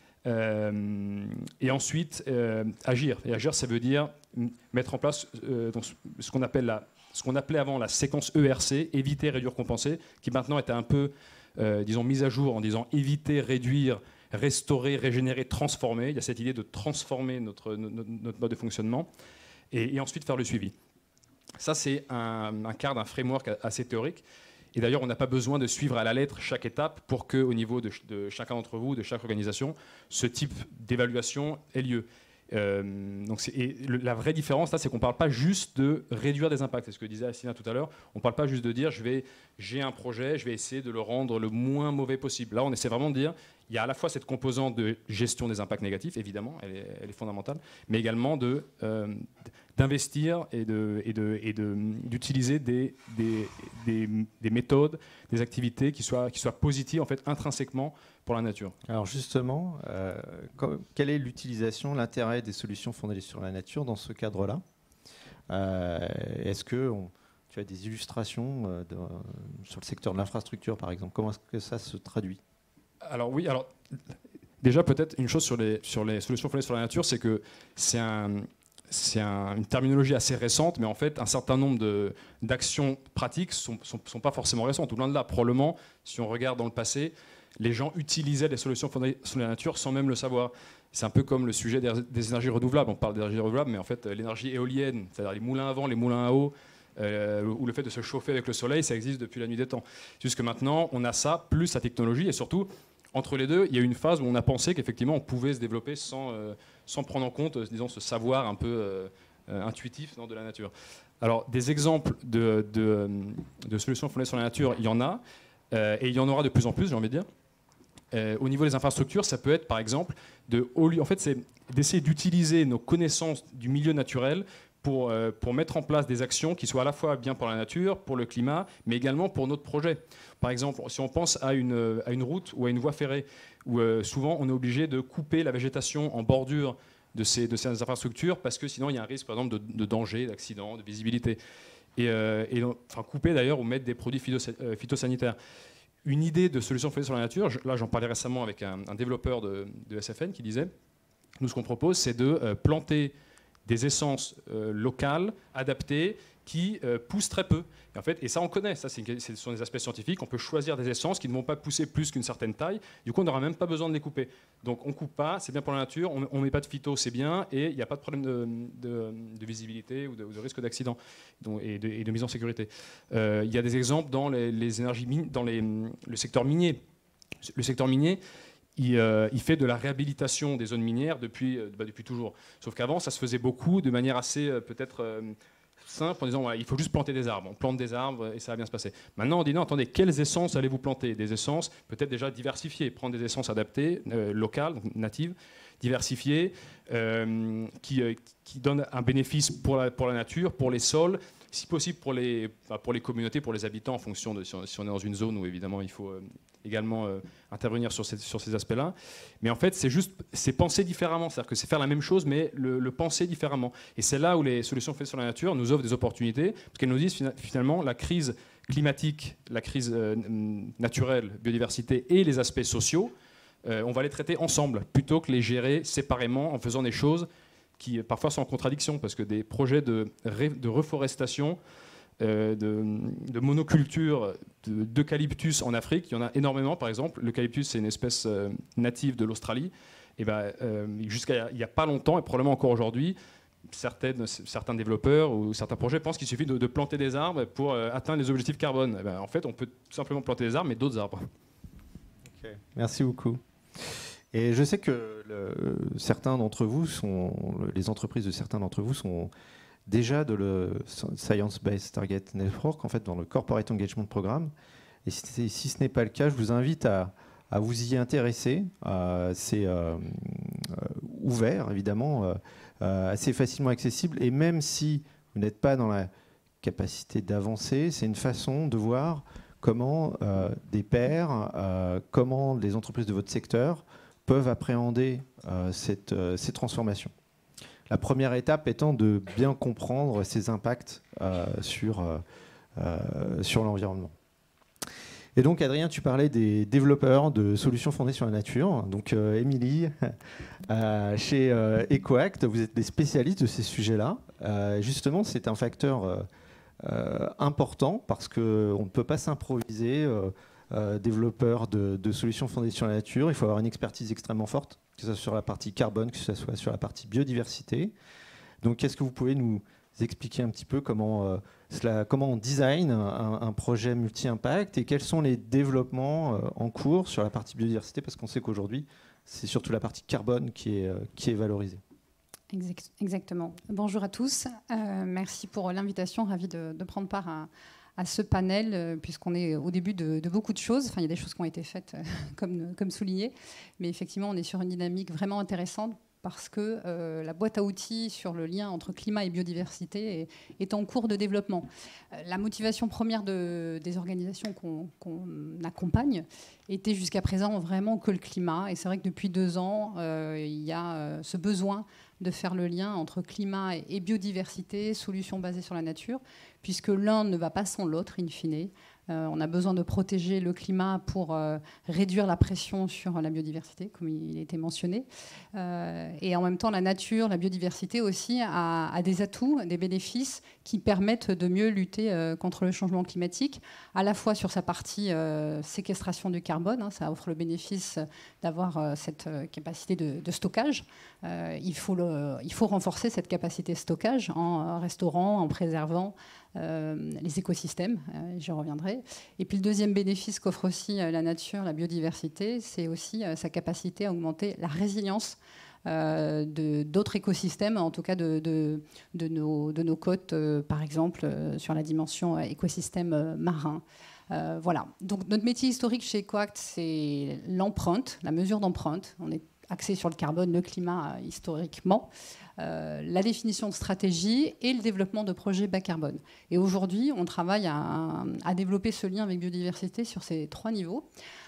Euh, et ensuite, euh, agir. Et agir, ça veut dire mettre en place euh, donc, ce qu'on appelle la, ce qu'on appelait avant la séquence E R C, éviter, réduire, compenser, qui maintenant était un peu, euh, disons, mise à jour en disant éviter, réduire, restaurer, régénérer, transformer. Il y a cette idée de transformer notre, notre, notre mode de fonctionnement. Et, et ensuite, faire le suivi. Ça, c'est un, un cadre, un framework assez théorique. Et d'ailleurs, on n'a pas besoin de suivre à la lettre chaque étape pour qu'au niveau de, de chacun d'entre vous, de chaque organisation, ce type d'évaluation ait lieu. Euh, donc et le, la vraie différence, là, c'est qu'on ne parle pas juste de réduire des impacts. C'est ce que disait Assina tout à l'heure. On ne parle pas juste de dire, je vais, j'ai un projet, je vais essayer de le rendre le moins mauvais possible. Là, on essaie vraiment de dire, il y a à la fois cette composante de gestion des impacts négatifs, évidemment, elle est, elle est fondamentale, mais également de... Euh, d'investir et de, et de, et de, d'utiliser des, des, des, des méthodes, des activités qui soient, qui soient positives en fait, intrinsèquement pour la nature. Alors justement, euh, quelle est l'utilisation, l'intérêt des solutions fondées sur la nature dans ce cadre-là? euh, Est-ce que on, tu as des illustrations euh, de, sur le secteur de l'infrastructure, par exemple? Comment est-ce que ça se traduit? Alors oui, alors déjà peut-être une chose sur les, sur les solutions fondées sur la nature, c'est que c'est un... C'est un, une terminologie assez récente, mais en fait, un certain nombre de, d'actions pratiques ne sont, sont, sont pas forcément récentes. Tout loin de là, probablement, si on regarde dans le passé, les gens utilisaient des solutions fondées sur la nature sans même le savoir. C'est un peu comme le sujet des, des énergies renouvelables. On parle d'énergie renouvelable, mais en fait, l'énergie éolienne, c'est-à-dire les moulins à vent, les moulins à eau, euh, ou le fait de se chauffer avec le soleil, ça existe depuis la nuit des temps. Jusque maintenant, on a ça, plus la technologie, et surtout, entre les deux, il y a eu une phase où on a pensé qu'effectivement, on pouvait se développer sans... Euh, sans prendre en compte, disons, ce savoir un peu euh, euh, intuitif non, de la nature. Alors, des exemples de, de, de solutions fondées sur la nature, il y en a, euh, et il y en aura de plus en plus, j'ai envie de dire. Euh, au niveau des infrastructures, ça peut être, par exemple, de, en fait, c'est d'essayer d'utiliser nos connaissances du milieu naturel pour, euh, pour mettre en place des actions qui soient à la fois bien pour la nature, pour le climat, mais également pour notre projet. Par exemple, si on pense à une, à une route ou à une voie ferrée, où euh, souvent on est obligé de couper la végétation en bordure de ces, de ces infrastructures, parce que sinon il y a un risque, par exemple, de, de danger, d'accident, de visibilité. Et, euh, et enfin, couper d'ailleurs ou mettre des produits phytosanitaires. Une idée de solution fondée sur la nature, je, là j'en parlais récemment avec un, un développeur de, de S F N qui disait, nous ce qu'on propose c'est de euh, planter des essences euh, locales, adaptées, qui euh, poussent très peu. Et, en fait, et ça, on connaît. Ça, c'est, ce sont des aspects scientifiques. On peut choisir des essences qui ne vont pas pousser plus qu'une certaine taille. Du coup, on n'aura même pas besoin de les couper. Donc, on ne coupe pas. C'est bien pour la nature. On ne met pas de phyto, c'est bien. Et il n'y a pas de problème de, de, de visibilité ou de, ou de risque d'accident donc, et, de, et de mise en sécurité. Euh, il y a des exemples dans, les, les énergies min- dans les, le secteur minier. Le secteur minier, Il, euh, il fait de la réhabilitation des zones minières depuis, euh, bah, depuis toujours. Sauf qu'avant, ça se faisait beaucoup de manière assez euh, peut-être euh, simple, en disant voilà, il faut juste planter des arbres. On plante des arbres et ça va bien se passer. Maintenant, on dit non, attendez, quelles essences allez-vous planter? Des essences peut-être déjà diversifiées. Prendre des essences adaptées, euh, locales, donc natives, diversifiées, euh, qui, euh, qui donnent un bénéfice pour la, pour la nature, pour les sols, si possible pour les, enfin, pour les communautés, pour les habitants, en fonction de si on, si on est dans une zone où évidemment il faut... Euh, également euh, intervenir sur ces, sur ces aspects-là. Mais en fait, c'est juste, c'est penser différemment. C'est-à-dire que c'est faire la même chose, mais le, le penser différemment. Et c'est là où les solutions faites sur la nature nous offrent des opportunités, parce qu'elles nous disent finalement la crise climatique, la crise euh, naturelle, biodiversité et les aspects sociaux, euh, on va les traiter ensemble, plutôt que les gérer séparément en faisant des choses qui parfois sont en contradiction, parce que des projets de, ré, de reforestation, Euh, de, de monoculture de, d'eucalyptus en Afrique, il y en a énormément. Par exemple, l'eucalyptus, c'est une espèce euh, native de l'Australie. Et ben, euh, jusqu'à il n'y a pas longtemps, et probablement encore aujourd'hui, certaines, certains développeurs ou certains projets pensent qu'il suffit de, de planter des arbres pour euh, atteindre les objectifs carbone. Et ben, en fait, on peut tout simplement planter des arbres, mais d'autres arbres. Okay. Merci beaucoup. Et je sais que le, certains d'entre vous sont, les entreprises de certains d'entre vous sont déjà de le Science Based Target Network, en fait, dans le Corporate Engagement Programme. Et si, si ce n'est pas le cas, je vous invite à, à vous y intéresser. Euh, c'est euh, ouvert, évidemment, euh, assez facilement accessible. Et même si vous n'êtes pas dans la capacité d'avancer, c'est une façon de voir comment euh, des pairs, euh, comment les entreprises de votre secteur peuvent appréhender euh, cette, euh, ces transformations. La première étape étant de bien comprendre ces impacts euh, sur, euh, euh, sur l'environnement. Et donc, Adrien, tu parlais des développeurs de solutions fondées sur la nature. Donc, euh, Émilie, euh, chez euh, EcoAct, vous êtes des spécialistes de ces sujets-là. Euh, justement, c'est un facteur euh, euh, important parce qu'on ne peut pas s'improviser euh, euh, développeur de, de solutions fondées sur la nature. Il faut avoir une expertise extrêmement forte, que ce soit sur la partie carbone, que ce soit sur la partie biodiversité. Donc, est-ce que vous pouvez nous expliquer un petit peu comment, euh, cela, comment on design un, un projet multi-impact et quels sont les développements euh, en cours sur la partie biodiversité, parce qu'on sait qu'aujourd'hui, c'est surtout la partie carbone qui est, euh, qui est valorisée. Exact, exactement. Bonjour à tous. Euh, merci pour l'invitation. Ravi de, de prendre part à, à ce panel, euh, puisqu'on est au début de, de beaucoup de choses. Enfin, il y a des choses qui ont été faites, euh, comme, comme souligné. Mais effectivement, on est sur une dynamique vraiment intéressante, parce que euh, la boîte à outils sur le lien entre climat et biodiversité est, est en cours de développement. Euh, la motivation première de, des organisations qu'on qu'on accompagne était jusqu'à présent vraiment que le climat. Et c'est vrai que depuis deux ans, euh, il y a euh, ce besoin de faire le lien entre climat et, et biodiversité, solutions basées sur la nature, puisque l'un ne va pas sans l'autre, in fine. Euh, on a besoin de protéger le climat pour euh, réduire la pression sur la biodiversité, comme il a été mentionné. Euh, et en même temps, la nature, la biodiversité aussi, a, a des atouts, des bénéfices qui permettent de mieux lutter euh, contre le changement climatique, à la fois sur sa partie euh, séquestration du carbone. Hein, ça offre le bénéfice d'avoir euh, cette euh, capacité de, de stockage. Euh, il, faut le, il faut renforcer cette capacité de stockage en restaurant, en préservant Euh, les écosystèmes, euh, j'y reviendrai. Et puis le deuxième bénéfice qu'offre aussi euh, la nature, la biodiversité, c'est aussi euh, sa capacité à augmenter la résilience euh, d'autres écosystèmes, en tout cas de, de, de, nos, de nos côtes, euh, par exemple, euh, sur la dimension euh, écosystème euh, marin. Euh, voilà. Donc notre métier historique chez EcoAct, c'est l'empreinte, la mesure d'empreinte. On est axé sur le carbone, le climat euh, historiquement. Euh, la définition de stratégie et le développement de projets bas carbone. Et aujourd'hui, on travaille à, à développer ce lien avec biodiversité sur ces trois niveaux.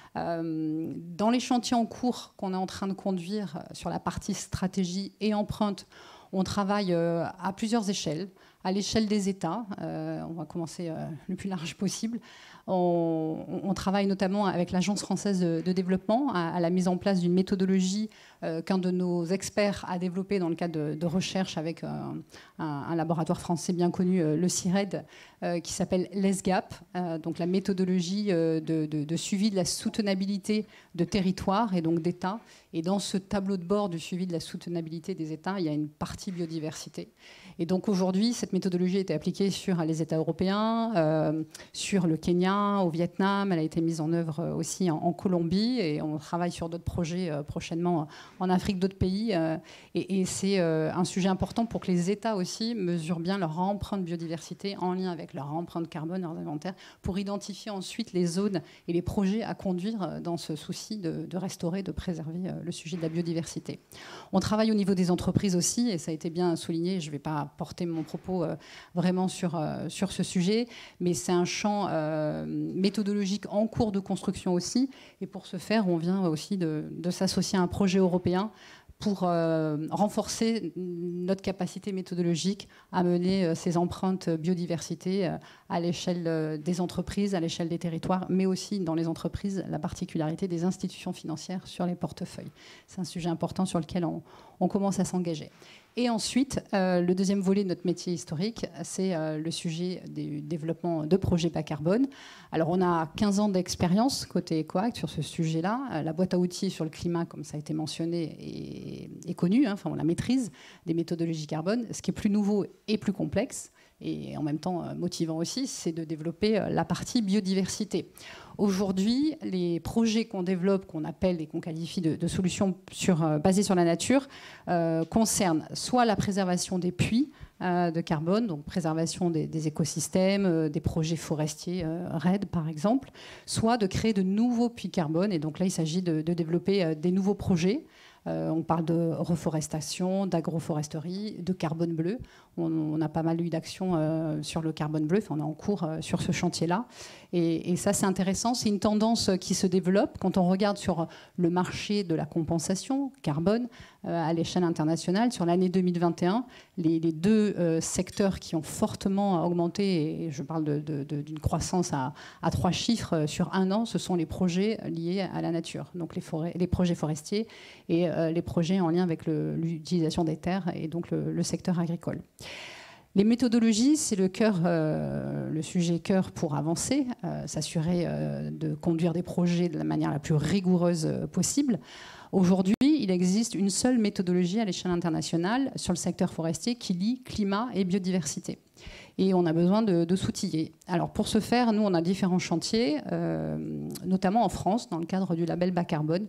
Euh, dans les chantiers en cours qu'on est en train de conduire sur la partie stratégie et empreinte, on travaille euh, à plusieurs échelles. À l'échelle des États, euh, on va commencer euh, le plus large possible. On, on travaille notamment avec l'Agence française de, de développement à, à la mise en place d'une méthodologie euh, qu'un de nos experts a développée dans le cadre de, de recherche avec euh, un, un laboratoire français bien connu, euh, le CIRED, euh, qui s'appelle l'ESGAP, euh, donc la méthodologie euh, de, de, de suivi de la soutenabilité de territoire et donc d'États. Et dans ce tableau de bord du suivi de la soutenabilité des États, il y a une partie biodiversité. Et donc aujourd'hui, cette méthodologie a été appliquée sur les États européens, euh, sur le Kenya, au Vietnam. Elle a été mise en œuvre aussi en, en Colombie, et on travaille sur d'autres projets euh, prochainement en Afrique, d'autres pays. Euh, et et c'est euh, un sujet important pour que les États aussi mesurent bien leur empreinte biodiversité en lien avec leur empreinte carbone, leurs inventaires, pour identifier ensuite les zones et les projets à conduire dans ce souci de, de restaurer, de préserver euh, le sujet de la biodiversité. On travaille au niveau des entreprises aussi, et ça a été bien souligné. Je ne vais pas porter mon propos euh, vraiment sur, euh, sur ce sujet, mais c'est un champ euh, méthodologique en cours de construction aussi. Et pour ce faire, on vient aussi de, de s'associer à un projet européen pour euh, renforcer notre capacité méthodologique à mener euh, ces empreintes biodiversité euh, à l'échelle euh, des entreprises, à l'échelle des territoires, mais aussi dans les entreprises, la particularité des institutions financières sur les portefeuilles. C'est un sujet important sur lequel on, on commence à s'engager. Et ensuite, euh, le deuxième volet de notre métier historique, c'est euh, le sujet du développement de projets bas carbone. Alors, on a quinze ans d'expérience côté EcoAct sur ce sujet-là. Euh, la boîte à outils sur le climat, comme ça a été mentionné, est, est connue. Hein, enfin, on la maîtrise, des méthodologies carbone. Ce qui est plus nouveau et plus complexe, et en même temps euh, motivant aussi, c'est de développer euh, la partie biodiversité. Aujourd'hui, les projets qu'on développe, qu'on appelle et qu'on qualifie de, de solutions sur, euh, basées sur la nature, euh, concernent soit la préservation des puits euh, de carbone, donc préservation des, des écosystèmes, euh, des projets forestiers euh, R E D par exemple, soit de créer de nouveaux puits carbone. Et donc là, il s'agit de, de développer euh, des nouveaux projets. Euh, on parle de reforestation, d'agroforesterie, de carbone bleu. On, on a pas mal eu d'actions euh, sur le carbone bleu. Enfin, on est en cours euh, sur ce chantier-là. Et, et ça, c'est intéressant. C'est une tendance qui se développe. Quand on regarde sur le marché de la compensation carbone, à l'échelle internationale. Sur l'année deux mille vingt et un, les, les deux euh, secteurs qui ont fortement augmenté, et je parle de, de, de, d'une croissance à, à trois chiffres sur un an, ce sont les projets liés à la nature, donc les, forêts, les projets forestiers et euh, les projets en lien avec le, l'utilisation des terres et donc le, le secteur agricole. Les méthodologies, c'est le cœur, euh, le sujet cœur pour avancer, euh, s'assurer euh, de conduire des projets de la manière la plus rigoureuse euh, possible. Aujourd'hui, il existe une seule méthodologie à l'échelle internationale sur le secteur forestier qui lie climat et biodiversité. Et on a besoin de, de s'outiller. Alors pour ce faire, nous, on a différents chantiers, euh, notamment en France, dans le cadre du label bas carbone.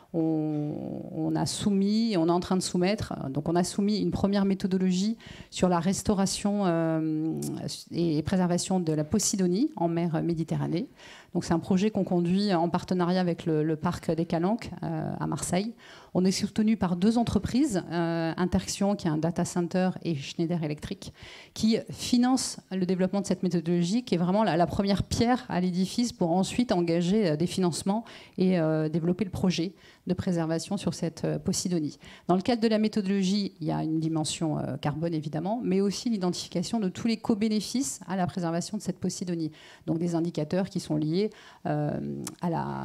On, on a soumis, on est en train de soumettre, donc on a soumis une première méthodologie sur la restauration euh, et préservation de la Posidonie en mer Méditerranée. Donc c'est un projet qu'on conduit en partenariat avec le, le parc des Calanques euh, à Marseille. On est soutenu par deux entreprises, euh, Interxion qui est un data center et Schneider Electric, qui financent le développement de cette méthodologie, qui est vraiment la, la première pierre à l'édifice pour ensuite engager euh, des financements et euh, développer le projet de préservation sur cette euh, Posidonie. Dans le cadre de la méthodologie, il y a une dimension euh, carbone évidemment, mais aussi l'identification de tous les co-bénéfices à la préservation de cette Posidonie. Donc des indicateurs qui sont liés euh, à la,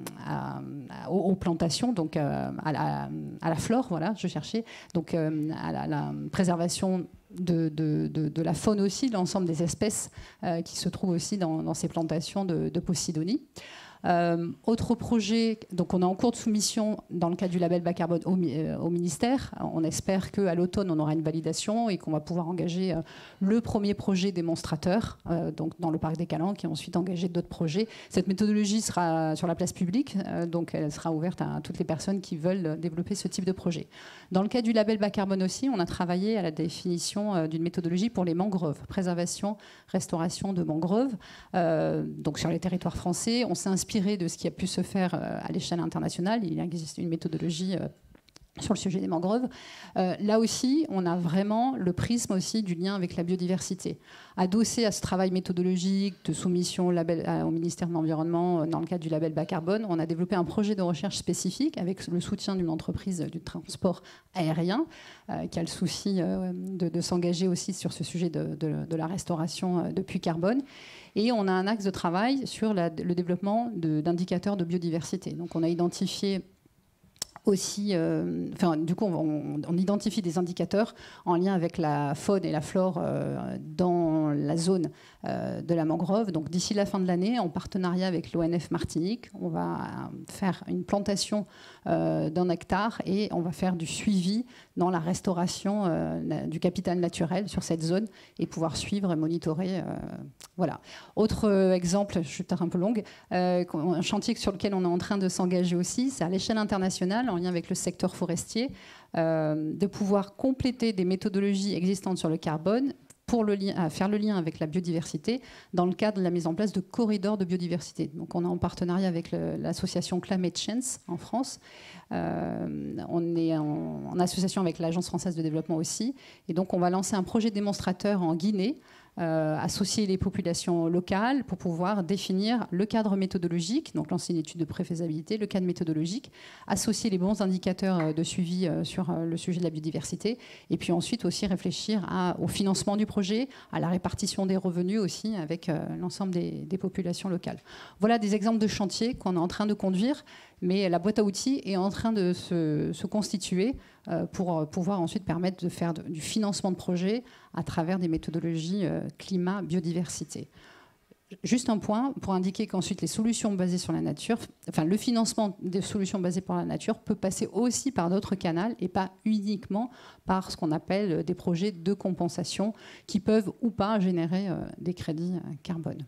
à, à, aux, aux plantations, donc euh, à, la, à la flore, voilà, je cherchais, donc euh, à la, la préservation de, de, de, de la faune aussi, l'ensemble des espèces euh, qui se trouvent aussi dans, dans ces plantations de, de Posidonie. Euh, autre projet, donc on est en cours de soumission dans le cadre du label bas carbone au, euh, au ministère. On espère qu'à l'automne, on aura une validation et qu'on va pouvoir engager euh, le premier projet démonstrateur euh, donc dans le parc des Calanques et ensuite engager d'autres projets. Cette méthodologie sera sur la place publique, euh, donc elle sera ouverte à toutes les personnes qui veulent développer ce type de projet. Dans le cadre du label bas carbone aussi, on a travaillé à la définition euh, d'une méthodologie pour les mangroves, préservation, restauration de mangroves. Euh, donc sur les territoires français, on s'est inspiré de ce qui a pu se faire à l'échelle internationale. Il existe une méthodologie sur le sujet des mangroves. Euh, là aussi, on a vraiment le prisme aussi du lien avec la biodiversité. Adossé à ce travail méthodologique de soumission au, label, au ministère de l'Environnement dans le cadre du label bas carbone, on a développé un projet de recherche spécifique avec le soutien d'une entreprise du transport aérien euh, qui a le souci euh, de, de s'engager aussi sur ce sujet de, de, de la restauration de puits carbone. Et on a un axe de travail sur la, le développement de, d'indicateurs de biodiversité. Donc on a identifié aussi, euh, enfin, du coup, on, on identifie des indicateurs en lien avec la faune et la flore euh, dans la zone euh, de la mangrove. Donc, d'ici la fin de l'année, en partenariat avec l'O N F Martinique, on va faire une plantation euh, d'un hectare et on va faire du suivi dans la restauration euh, du capital naturel sur cette zone et pouvoir suivre et monitorer. Euh, voilà. Autre euh, exemple, je suis peut-être un peu longue, euh, un chantier sur lequel on est en train de s'engager aussi, c'est à l'échelle internationale, en lien avec le secteur forestier, euh, de pouvoir compléter des méthodologies existantes sur le carbone pour le lien, à faire le lien avec la biodiversité dans le cadre de la mise en place de corridors de biodiversité. Donc on est en partenariat avec le, l'association Climate Change en France. Euh, on est en, en association avec l'Agence française de développement aussi. Et donc on va lancer un projet démonstrateur en Guinée, Euh, associer les populations locales pour pouvoir définir le cadre méthodologique, donc lancer une étude de préfaisabilité, le cadre méthodologique, associer les bons indicateurs de suivi sur le sujet de la biodiversité, et puis ensuite aussi réfléchir à, au financement du projet, à la répartition des revenus aussi avec euh, l'ensemble des, des populations locales. Voilà des exemples de chantiers qu'on est en train de conduire, mais la boîte à outils est en train de se, se constituer euh, pour pouvoir ensuite permettre de faire de, du financement de projets à travers des méthodologies euh, climat, biodiversité. Juste un point pour indiquer qu'ensuite les solutions basées sur la nature, enfin le financement des solutions basées sur la nature peut passer aussi par d'autres canaux et pas uniquement par ce qu'on appelle des projets de compensation qui peuvent ou pas générer euh, des crédits euh, carbone.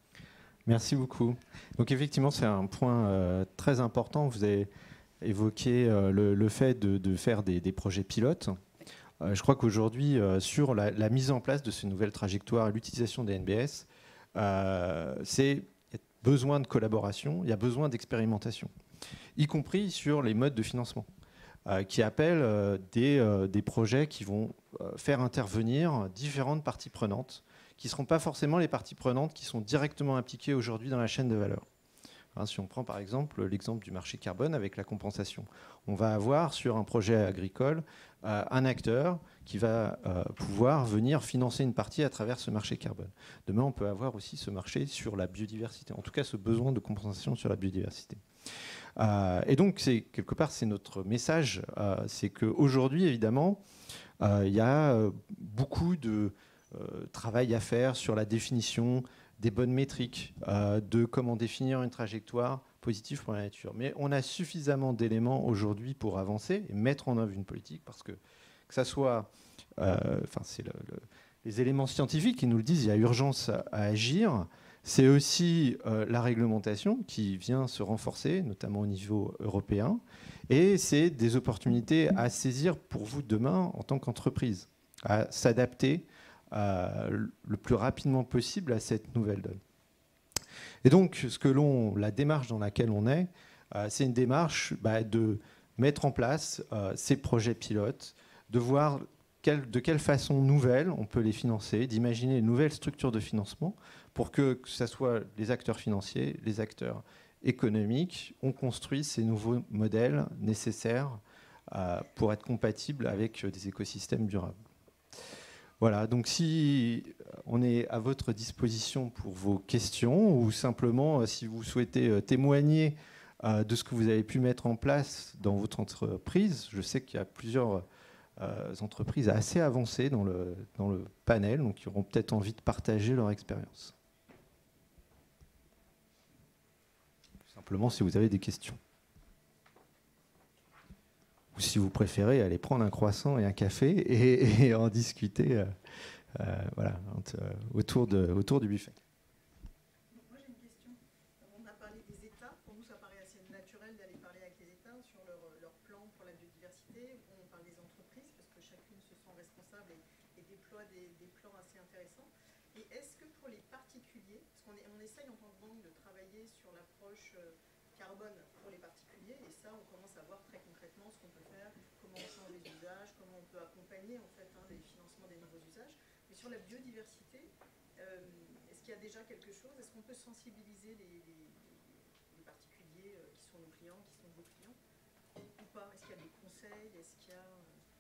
Merci beaucoup. Donc effectivement, c'est un point euh, très important. Vous avez évoqué euh, le, le fait de, de faire des, des projets pilotes. Euh, je crois qu'aujourd'hui, euh, sur la, la mise en place de ces nouvelles trajectoires et l'utilisation des N B S, euh, c'est besoin de collaboration, il y a besoin d'expérimentation, y compris sur les modes de financement, euh, qui appellent euh, des, euh, des projets qui vont euh, faire intervenir différentes parties prenantes, qui ne seront pas forcément les parties prenantes qui sont directement impliquées aujourd'hui dans la chaîne de valeur. Hein, si on prend par exemple l'exemple du marché carbone avec la compensation, on va avoir sur un projet agricole euh, un acteur qui va euh, pouvoir venir financer une partie à travers ce marché carbone. Demain, on peut avoir aussi ce marché sur la biodiversité, en tout cas ce besoin de compensation sur la biodiversité. Euh, et donc, c'est, quelque part, c'est notre message, euh, c'est qu'aujourd'hui, évidemment, euh, il y a euh, beaucoup de euh, travail à faire sur la définition des bonnes métriques, euh, de comment définir une trajectoire positive pour la nature. Mais on a suffisamment d'éléments aujourd'hui pour avancer et mettre en œuvre une politique, parce que que ça soit, euh, enfin, c'est le, le, les éléments scientifiques qui nous le disent, il y a urgence à, à agir. C'est aussi euh, la réglementation qui vient se renforcer, notamment au niveau européen. Et c'est des opportunités à saisir pour vous demain en tant qu'entreprise, à s'adapter euh, le plus rapidement possible à cette nouvelle donne. Et donc, ce que l'on, la démarche dans laquelle on est, euh, c'est une démarche bah, de mettre en place euh, ces projets pilotes, de voir quelle, de quelle façon nouvelle on peut les financer, d'imaginer une nouvelle structure de financement pour que, que ce soit les acteurs financiers, les acteurs économiques, on construise ces nouveaux modèles nécessaires euh, pour être compatibles avec des écosystèmes durables. Voilà, donc si on est à votre disposition pour vos questions ou simplement si vous souhaitez témoigner de ce que vous avez pu mettre en place dans votre entreprise, je sais qu'il y a plusieurs entreprises assez avancées dans le, dans le panel, donc qui auront peut-être envie de partager leur expérience. Simplement si vous avez des questions. Ou si vous préférez, aller prendre un croissant et un café et, et en discuter euh, euh, voilà, autour, de, autour du buffet. Moi j'ai une question. On a parlé des États. Pour nous, ça paraît assez naturel d'aller parler avec les États sur leur, leur plan pour la biodiversité. On parle des entreprises parce que chacune se sent responsable et, et déploie des, des plans assez intéressants. Et est-ce que pour les particuliers, parce qu'on on essaye en tant que banque de travailler sur l'approche carbone pour les particuliers, et ça on commence à voir très concrètement ce qu'on peut faire, comment on change les usages, comment on peut accompagner en fait hein, les financements des nouveaux usages. Mais sur la biodiversité, euh, est-ce qu'il y a déjà quelque chose? Est-ce qu'on peut sensibiliser les, les, les particuliers euh, qui sont nos clients, qui sont vos clients, ou pas? Est-ce qu'il y a des conseils? Est-ce qu'il y a...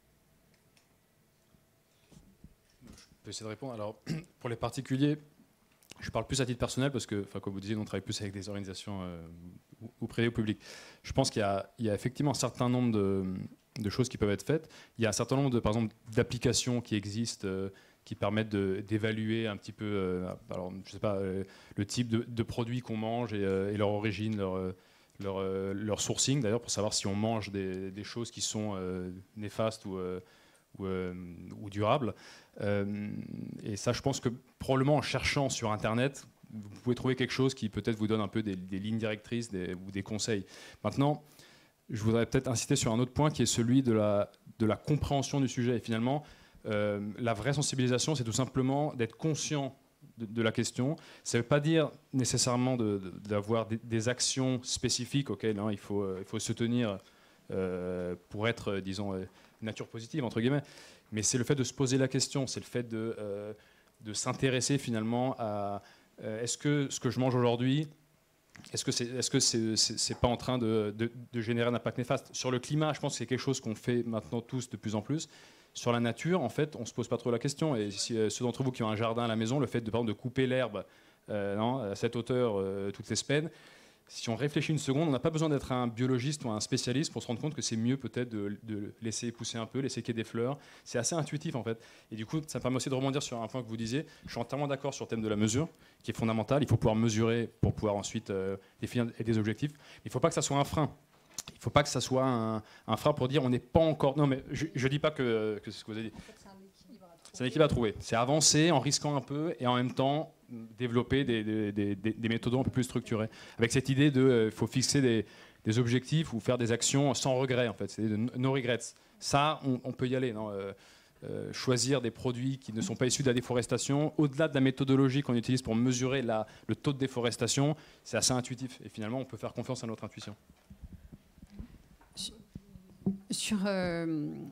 Je peux essayer de répondre. Alors, pour les particuliers, je parle plus à titre personnel parce que, comme vous disiez, on travaille plus avec des organisations euh, ou, ou privées ou publiques. Je pense qu'il y a, il y a effectivement un certain nombre de, de choses qui peuvent être faites. Il y a un certain nombre de, par exemple, d'applications qui existent euh, qui permettent de, d'évaluer un petit peu, euh, alors, je sais pas, euh, le type de, de produits qu'on mange et, euh, et leur origine, leur, leur, euh, leur sourcing d'ailleurs, pour savoir si on mange des, des choses qui sont euh, néfastes ou euh, Ou, euh, ou durable. Euh, et ça, je pense que probablement en cherchant sur Internet, vous pouvez trouver quelque chose qui peut-être vous donne un peu des, des lignes directrices des, ou des conseils. Maintenant, je voudrais peut-être insister sur un autre point qui est celui de la, de la compréhension du sujet. Et finalement, euh, la vraie sensibilisation, c'est tout simplement d'être conscient de, de la question. Ça ne veut pas dire nécessairement de, de, d'avoir des, des actions spécifiques auxquelles hein, il, faut, euh, il faut se tenir euh, pour être, euh, disons, euh, nature positive, entre guillemets, mais c'est le fait de se poser la question, c'est le fait de, euh, de s'intéresser finalement à euh, est-ce que ce que je mange aujourd'hui, est-ce que c'est est-ce que c'est, c'est, c'est pas en train de, de, de générer un impact néfaste sur le climat? Je pense que c'est quelque chose qu'on fait maintenant tous de plus en plus. Sur la nature, en fait, on se pose pas trop la question. Et si, euh, ceux d'entre vous qui ont un jardin à la maison, le fait de, par exemple, de couper l'herbe euh, non, à cette hauteur euh, toutes les semaines, si on réfléchit une seconde, on n'a pas besoin d'être un biologiste ou un spécialiste pour se rendre compte que c'est mieux peut-être de, de laisser pousser un peu, laisser qu'il y ait des fleurs. C'est assez intuitif en fait. Et du coup, ça me permet aussi de rebondir sur un point que vous disiez. Je suis entièrement d'accord sur le thème de la mesure, qui est fondamental. Il faut pouvoir mesurer pour pouvoir ensuite euh, définir des objectifs. Il ne faut pas que ça soit un frein. Il ne faut pas que ça soit un, un frein pour dire on n'est pas encore... Non mais je ne dis pas que, que c'est ce que vous avez dit. En fait, c'est un équilibre à trouver. C'est un équilibre à trouver. C'est avancer en risquant un peu et en même temps... développer des, des, des, des méthodes un peu plus structurées. Avec cette idée de il euh, faut fixer des, des objectifs ou faire des actions sans regret, en fait. C'est de no regrets. Ça, on, on peut y aller. Non euh, euh, choisir des produits qui ne sont pas issus de la déforestation, au-delà de la méthodologie qu'on utilise pour mesurer la, le taux de déforestation, c'est assez intuitif. Et finalement, on peut faire confiance à notre intuition. Sur... Euh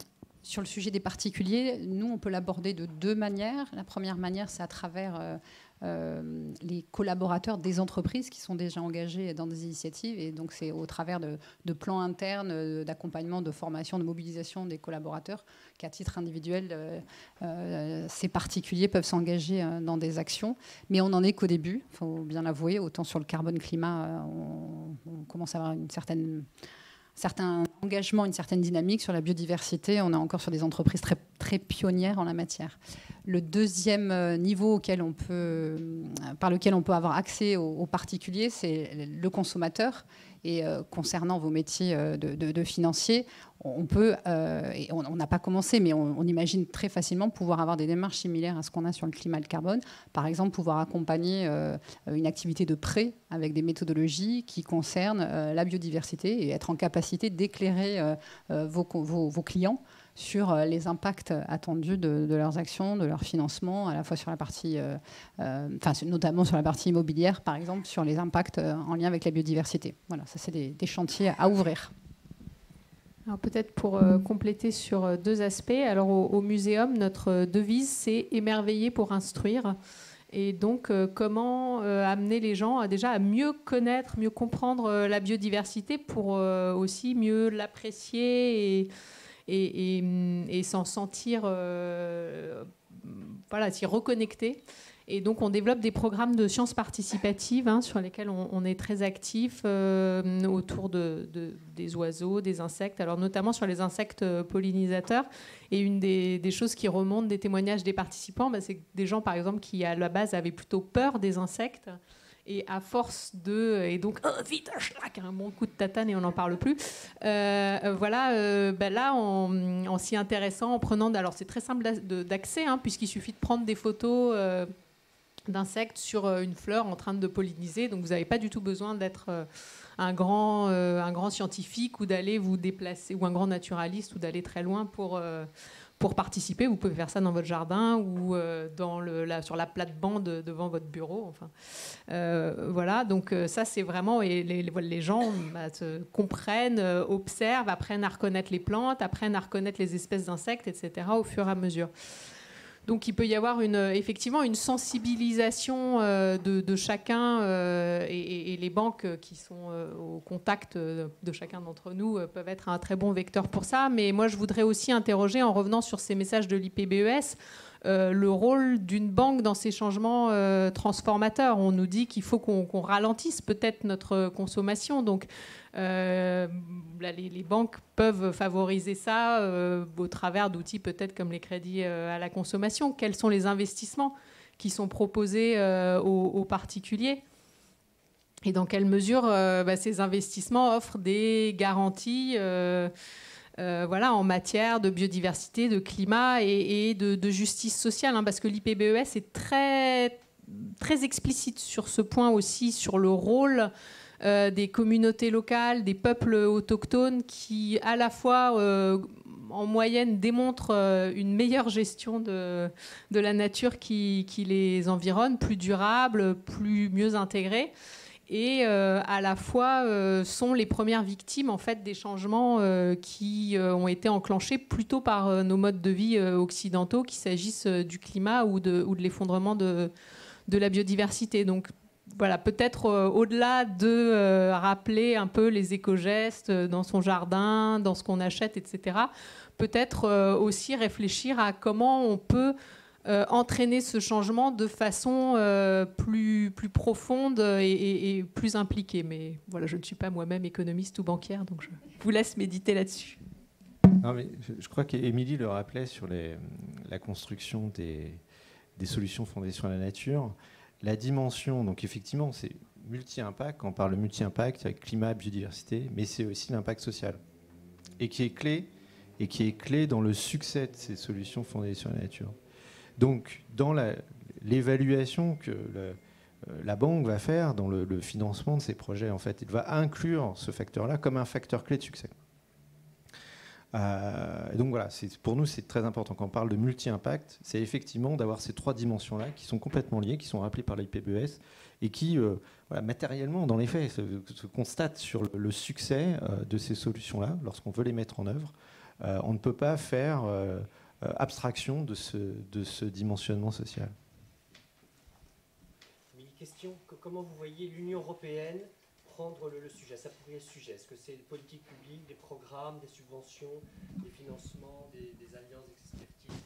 Sur le sujet des particuliers, nous, on peut l'aborder de deux manières. La première manière, c'est à travers euh, euh, les collaborateurs des entreprises qui sont déjà engagés dans des initiatives. Et donc, c'est au travers de, de plans internes, d'accompagnement, de formation, de mobilisation des collaborateurs qu'à titre individuel, euh, euh, ces particuliers peuvent s'engager euh, dans des actions. Mais on n'en est qu'au début, il faut bien l'avouer. Autant sur le carbone-climat, euh, on, on commence à avoir une certaine... certains engagements, une certaine dynamique. Sur la biodiversité, on est encore sur des entreprises très, très pionnières en la matière. Le deuxième niveau auquel on peut, par lequel on peut avoir accès aux, aux particuliers, c'est le consommateur. Et euh, concernant vos métiers de, de, de financiers, on peut, euh, et on n'a pas commencé, mais on, on imagine très facilement pouvoir avoir des démarches similaires à ce qu'on a sur le climat et le carbone. Par exemple, pouvoir accompagner euh, une activité de prêt avec des méthodologies qui concernent euh, la biodiversité et être en capacité d'éclairer euh, vos, vos, vos clients sur les impacts attendus de, de leurs actions, de leur financement, à la fois sur la partie, euh, euh, enfin, notamment sur la partie immobilière, par exemple, sur les impacts en lien avec la biodiversité. Voilà, ça, c'est des, des chantiers à ouvrir. Alors peut-être pour euh, compléter sur deux aspects. Alors au, au Muséum, notre devise, c'est « émerveiller pour instruire ». Et donc, euh, comment euh, amener les gens à, déjà à mieux connaître, mieux comprendre euh, la biodiversité pour euh, aussi mieux l'apprécier et et, et, et s'en sentir, euh, voilà, s'y reconnecter. Et donc, on développe des programmes de sciences participatives hein, sur lesquels on, on est très actif euh, autour de, de, des oiseaux, des insectes, alors notamment sur les insectes pollinisateurs. Et une des, des choses qui remontent des témoignages des participants, bah, c'est des gens, par exemple, qui à la base avaient plutôt peur des insectes. Et à force de... Et donc, oh, vite, schlac, un bon coup de tatane et on n'en parle plus. Euh, voilà, euh, ben là, en, en s'y intéressant, en prenant... Alors, c'est très simple d'accès, hein, puisqu'il suffit de prendre des photos euh, d'insectes sur une fleur en train de polliniser. Donc, vous n'avez pas du tout besoin d'être euh, un, grand, euh, un grand scientifique ou d'aller vous déplacer, ou un grand naturaliste, ou d'aller très loin pour... Euh, Pour participer, vous pouvez faire ça dans votre jardin ou euh, dans le, là, sur la plate-bande devant votre bureau. Enfin, euh, voilà, donc euh, ça c'est vraiment... Et les, les gens bah, se comprennent, euh, observent, apprennent à reconnaître les plantes, apprennent à reconnaître les espèces d'insectes, et cetera au fur et à mesure. Donc il peut y avoir une, effectivement une sensibilisation euh, de, de chacun euh, et, et les banques qui sont euh, au contact de chacun d'entre nous euh, peuvent être un très bon vecteur pour ça. Mais moi je voudrais aussi interroger, en revenant sur ces messages de l'I P B E S, euh, le rôle d'une banque dans ces changements euh, transformateurs. On nous dit qu'il faut qu'on qu'on ralentisse peut-être notre consommation. Donc Euh, là, les, les banques peuvent favoriser ça euh, au travers d'outils peut-être comme les crédits euh, à la consommation. Quels sont les investissements qui sont proposés euh, aux, aux particuliers et dans quelle mesure euh, bah, ces investissements offrent des garanties euh, euh, voilà, en matière de biodiversité, de climat et, et de, de justice sociale, hein, parce que l'I P B E S est très, très explicite sur ce point aussi, sur le rôle Euh, des communautés locales, des peuples autochtones qui, à la fois, euh, en moyenne, démontrent euh, une meilleure gestion de, de la nature qui, qui les environne, plus durable, plus mieux intégrée, et euh, à la fois euh, sont les premières victimes en fait, des changements euh, qui euh, ont été enclenchés plutôt par euh, nos modes de vie euh, occidentaux, qu'il s'agisse euh, du climat ou de, ou de l'effondrement de, de la biodiversité. Donc, voilà, peut-être euh, au-delà de euh, rappeler un peu les éco-gestes dans son jardin, dans ce qu'on achète, et cetera, peut-être euh, aussi réfléchir à comment on peut euh, entraîner ce changement de façon euh, plus, plus profonde et, et, et plus impliquée. Mais voilà, je ne suis pas moi-même économiste ou banquière, donc je vous laisse méditer là-dessus. Non, mais je, je crois qu'Émilie le rappelait sur les, la construction des, des solutions fondées sur la nature. La dimension, donc effectivement, c'est multi-impact. Quand on parle de multi-impact, avec climat, biodiversité, mais c'est aussi l'impact social. Et qui est clé, et qui est clé dans le succès de ces solutions fondées sur la nature. Donc, dans la, l'évaluation que le, la banque va faire dans le, le financement de ces projets, en fait, il va inclure ce facteur-là comme un facteur clé de succès. Euh, donc voilà, c'est, pour nous c'est très important quand on parle de multi-impact, c'est effectivement d'avoir ces trois dimensions-là qui sont complètement liées, qui sont rappelées par l'I P B E S et qui euh, voilà, matériellement dans les faits se, se constatent sur le, le succès euh, de ces solutions-là lorsqu'on veut les mettre en œuvre euh, on ne peut pas faire euh, abstraction de ce, de ce dimensionnement social. Question, comment vous voyez l'Union européenne prendre le, le sujet, s'approprier le sujet? Est-ce que c'est des politiques publiques, des programmes, des subventions, des financements, des, des alliances d'expertise?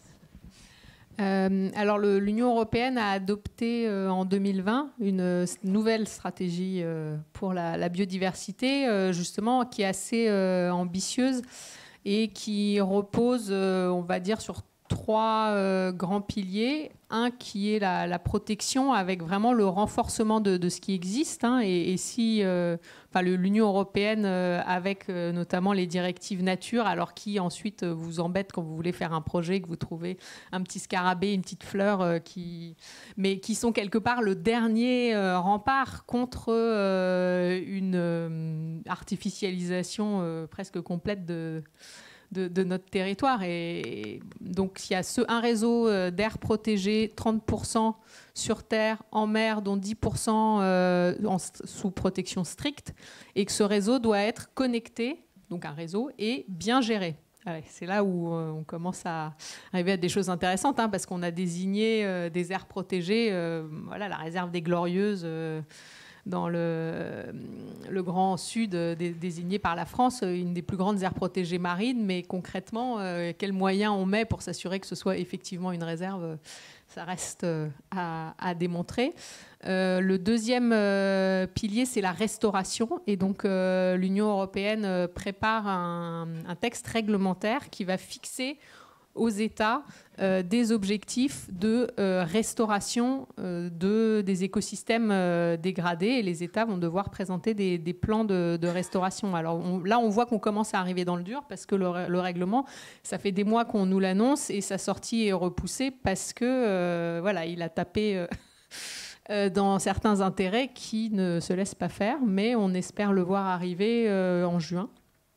Euh, alors l'Union européenne a adopté euh, en deux mille vingt une euh, nouvelle stratégie euh, pour la, la biodiversité, euh, justement, qui est assez euh, ambitieuse et qui repose, euh, on va dire, sur trois euh, grands piliers. Un qui est la, la protection avec vraiment le renforcement de, de ce qui existe. Hein, et, et si euh, enfin, l'Union européenne, euh, avec euh, notamment les directives nature, alors qui ensuite euh, vous embête quand vous voulez faire un projet, que vous trouvez un petit scarabée, une petite fleur, euh, qui, mais qui sont quelque part le dernier euh, rempart contre euh, une euh, artificialisation euh, presque complète de... De, de notre territoire. Et donc, il y a ce, un réseau d'aires protégées, trente pour cent sur terre, en mer, dont dix pour cent euh, en, sous protection stricte, et que ce réseau doit être connecté, donc un réseau, et bien géré. Ouais, c'est là où euh, on commence à arriver à des choses intéressantes, hein, parce qu'on a désigné euh, des aires protégées, euh, voilà, la réserve des Glorieuses, euh, dans le, le grand sud dé, désigné par la France, une des plus grandes aires protégées marines, mais concrètement, euh, quels moyens on met pour s'assurer que ce soit effectivement une réserve, ça reste euh, à, à démontrer. Euh, le deuxième euh, pilier, c'est la restauration, et donc euh, l'Union européenne prépare un, un texte réglementaire qui va fixer aux États euh, des objectifs de euh, restauration euh, de, des écosystèmes euh, dégradés, et les États vont devoir présenter des, des plans de, de restauration. Alors on, là, on voit qu'on commence à arriver dans le dur, parce que le, le règlement, ça fait des mois qu'on nous l'annonce, et sa sortie est repoussée parce que euh, voilà, il a tapé euh, euh, dans certains intérêts qui ne se laissent pas faire, mais on espère le voir arriver euh, en juin.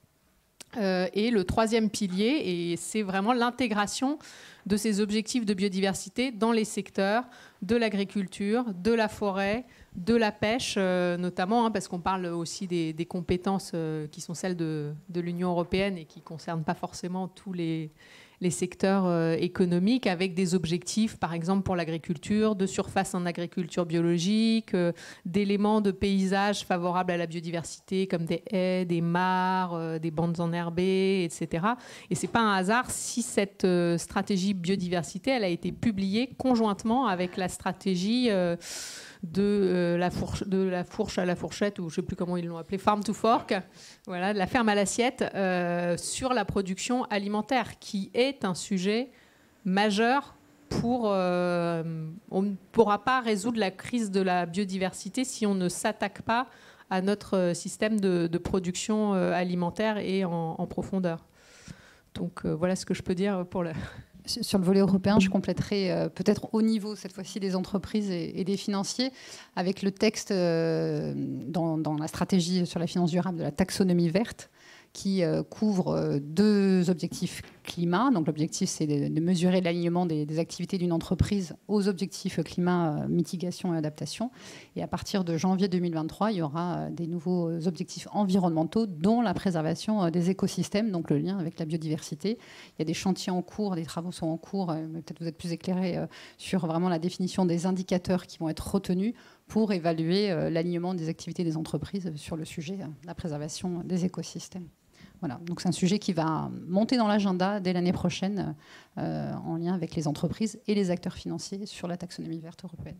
Euh, et le troisième pilier, et c'est vraiment l'intégration de ces objectifs de biodiversité dans les secteurs de l'agriculture, de la forêt, de la pêche, euh, notamment, hein, parce qu'on parle aussi des, des compétences euh, qui sont celles de, de l'Union européenne et qui ne concernent pas forcément tous les, les secteurs euh, économiques, avec des objectifs, par exemple pour l'agriculture, de surface en agriculture biologique, euh, d'éléments de paysage favorables à la biodiversité, comme des haies, des mares, euh, des bandes enherbées, et cetera. Et ce n'est pas un hasard si cette euh, stratégie biodiversité, elle a été publiée conjointement avec la stratégie euh, de, euh, la fourche, de la fourche à la fourchette, ou je ne sais plus comment ils l'ont appelé, Farm to Fork, voilà, de la ferme à l'assiette, euh, sur la production alimentaire, qui est un sujet majeur pour... Euh, on ne pourra pas résoudre la crise de la biodiversité si on ne s'attaque pas à notre système de, de production alimentaire et en, en profondeur. Donc euh, voilà ce que je peux dire pour le... Sur le volet européen, je compléterai euh, peut-être au niveau, cette fois-ci, des entreprises et, et des financiers, avec le texte euh, dans, dans la stratégie sur la finance durable de la taxonomie verte, qui euh, couvre euh, deux objectifs climat. Donc l'objectif, c'est de, de mesurer l'alignement des, des activités d'une entreprise aux objectifs climat, euh, mitigation et adaptation. Et à partir de janvier deux mille vingt-trois, il y aura euh, des nouveaux objectifs environnementaux, dont la préservation euh, des écosystèmes, donc le lien avec la biodiversité. Il y a des chantiers en cours, des travaux sont en cours, euh, mais peut-être vous êtes plus éclairés euh, sur vraiment la définition des indicateurs qui vont être retenus pour évaluer euh, l'alignement des activités des entreprises sur le sujet de euh, la préservation des écosystèmes. Voilà, donc c'est un sujet qui va monter dans l'agenda dès l'année prochaine, euh, en lien avec les entreprises et les acteurs financiers sur la taxonomie verte européenne.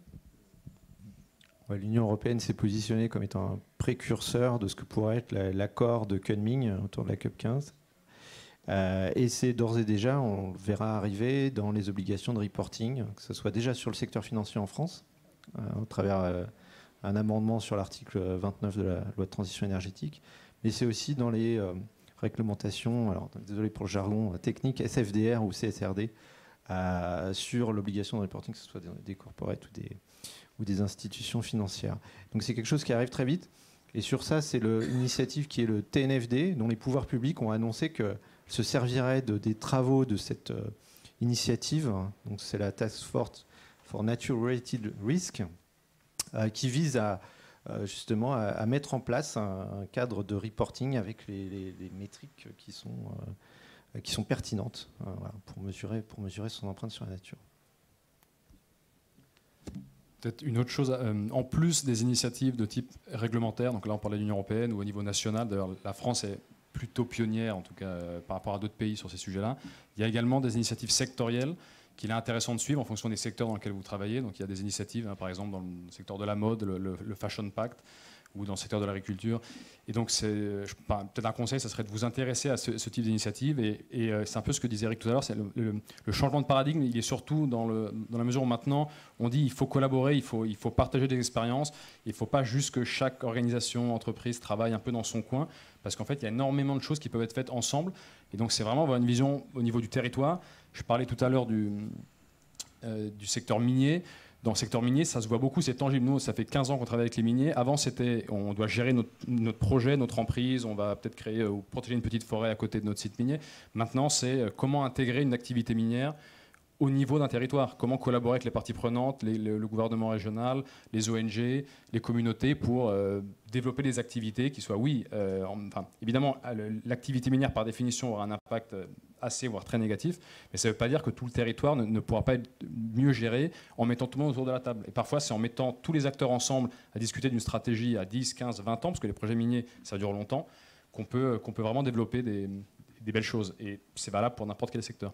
Ouais, l'Union européenne s'est positionnée comme étant un précurseur de ce que pourrait être la, l'accord de Kunming autour de la COP quinze. Euh, et c'est d'ores et déjà, on le verra arriver dans les obligations de reporting, que ce soit déjà sur le secteur financier en France, euh, au travers euh, un amendement sur l'article vingt-neuf de la loi de transition énergétique, mais c'est aussi dans les... Euh, réglementation, alors désolé pour le jargon technique, S F D R ou C S R D, euh, sur l'obligation de reporting, que ce soit des, des corporates ou des, ou des institutions financières. Donc c'est quelque chose qui arrive très vite. Et sur ça, c'est l'initiative qui est le T N F D, dont les pouvoirs publics ont annoncé que se servirait de, des travaux de cette euh, initiative. Donc c'est la Task Force for Nature-Related Risk, euh, qui vise à Euh, justement à, à mettre en place un, un cadre de reporting avec les, les, les métriques qui sont, euh, euh, qui sont pertinentes euh, voilà, pour, mesurer, pour mesurer son empreinte sur la nature. Peut-être une autre chose, euh, en plus des initiatives de type réglementaire, donc là on parlait de l'Union européenne ou au niveau national, d'ailleurs la France est plutôt pionnière en tout cas euh, par rapport à d'autres pays sur ces sujets-là, il y a également des initiatives sectorielles qu'il est intéressant de suivre en fonction des secteurs dans lesquels vous travaillez. Donc il y a des initiatives, hein, par exemple dans le secteur de la mode, le, le, le Fashion Pact, ou dans le secteur de l'agriculture. Et donc, peut-être un conseil, ça serait de vous intéresser à ce, ce type d'initiative. Et, et euh, c'est un peu ce que disait Eric tout à l'heure, c'est le, le, le changement de paradigme, il est surtout dans, le, dans la mesure où maintenant, on dit il faut collaborer, il faut, il faut partager des expériences, il ne faut pas juste que chaque organisation, entreprise travaille un peu dans son coin, parce qu'en fait, il y a énormément de choses qui peuvent être faites ensemble. Et donc, c'est vraiment avoir une vision au niveau du territoire. Je parlais tout à l'heure du, euh, du secteur minier. Dans le secteur minier, ça se voit beaucoup, c'est tangible. Nous, ça fait quinze ans qu'on travaille avec les miniers. Avant, c'était, on doit gérer notre, notre projet, notre emprise, on va peut-être créer ou protéger une petite forêt à côté de notre site minier. Maintenant, c'est comment intégrer une activité minière au niveau d'un territoire. Comment collaborer avec les parties prenantes, les, le, le gouvernement régional, les O N G, les communautés pour euh, développer des activités qui soient, oui, euh, enfin, évidemment, l'activité minière, par définition, aura un impact assez, voire très négatif, mais ça ne veut pas dire que tout le territoire ne, ne pourra pas être mieux géré en mettant tout le monde autour de la table. Et parfois, c'est en mettant tous les acteurs ensemble à discuter d'une stratégie à dix, quinze, vingt ans, parce que les projets miniers, ça dure longtemps, qu'on peut, qu'on peut vraiment développer des, des belles choses. Et c'est valable pour n'importe quel secteur.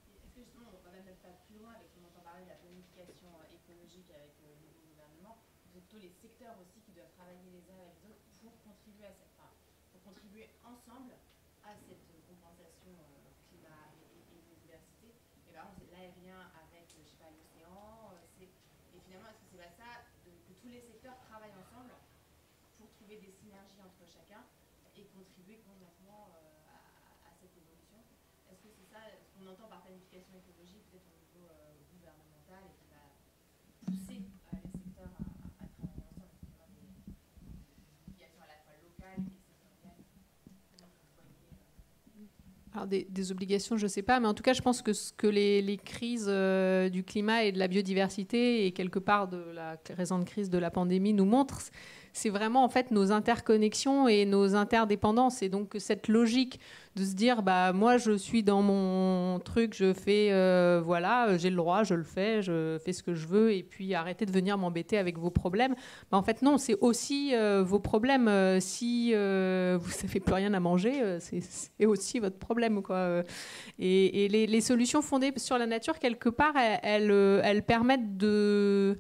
Alors des, des obligations, je ne sais pas, mais en tout cas, je pense que ce que les, les crises euh, du climat et de la biodiversité et quelque part de la récente crise de la pandémie nous montrent, c'est vraiment en fait nos interconnexions et nos interdépendances. Et donc cette logique de se dire, bah moi je suis dans mon truc, je fais, euh, voilà, j'ai le droit, je le fais, je fais ce que je veux, et puis arrêtez de venir m'embêter avec vos problèmes. Bah, en fait non, c'est aussi euh, vos problèmes. Euh, si euh, vous savez plus rien à manger, euh, c'est aussi votre problème, quoi. Et, et les, les solutions fondées sur la nature, quelque part, elles, elles, elles permettent de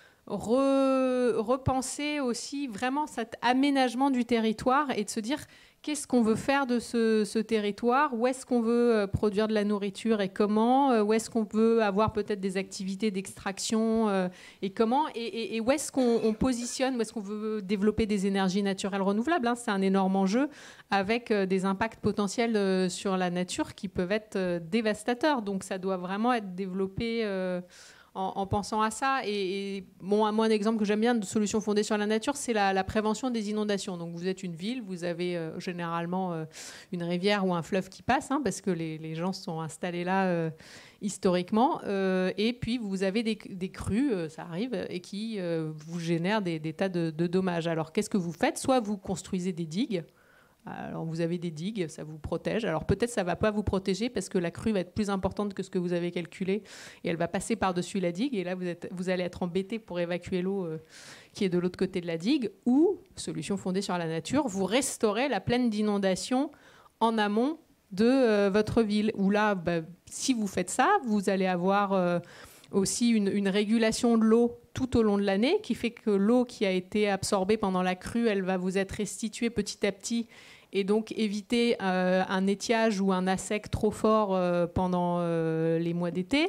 Re, repenser aussi vraiment cet aménagement du territoire et de se dire qu'est-ce qu'on veut faire de ce, ce territoire, où est-ce qu'on veut produire de la nourriture et comment, où est-ce qu'on veut avoir peut-être des activités d'extraction euh, et comment, et, et, et où est-ce qu'on positionne, où est-ce qu'on veut développer des énergies naturelles renouvelables, hein, c'est un énorme enjeu avec euh, des impacts potentiels euh, sur la nature qui peuvent être euh, dévastateurs, donc ça doit vraiment être développé euh, En, en pensant à ça. Et, et bon, moi, un exemple que j'aime bien de solutions fondées sur la nature, c'est la, la prévention des inondations. Donc, vous êtes une ville, vous avez euh, généralement euh, une rivière ou un fleuve qui passe, hein, parce que les, les gens sont installés là euh, historiquement. Euh, et puis, vous avez des, des crues, euh, ça arrive, et qui euh, vous génèrent des, des tas de, de dommages. Alors, qu'est-ce que vous faites? Soit vous construisez des digues. Alors vous avez des digues, ça vous protège. Alors peut-être ça ne va pas vous protéger parce que la crue va être plus importante que ce que vous avez calculé et elle va passer par-dessus la digue. Et là, vous, êtes, vous allez être embêté pour évacuer l'eau euh, qui est de l'autre côté de la digue. Ou, solution fondée sur la nature, vous restaurez la plaine d'inondation en amont de euh, votre ville. Où là, bah, si vous faites ça, vous allez avoir euh, aussi une, une régulation de l'eau tout au long de l'année qui fait que l'eau qui a été absorbée pendant la crue, elle va vous être restituée petit à petit et donc éviter euh, un étiage ou un assec trop fort euh, pendant euh, les mois d'été.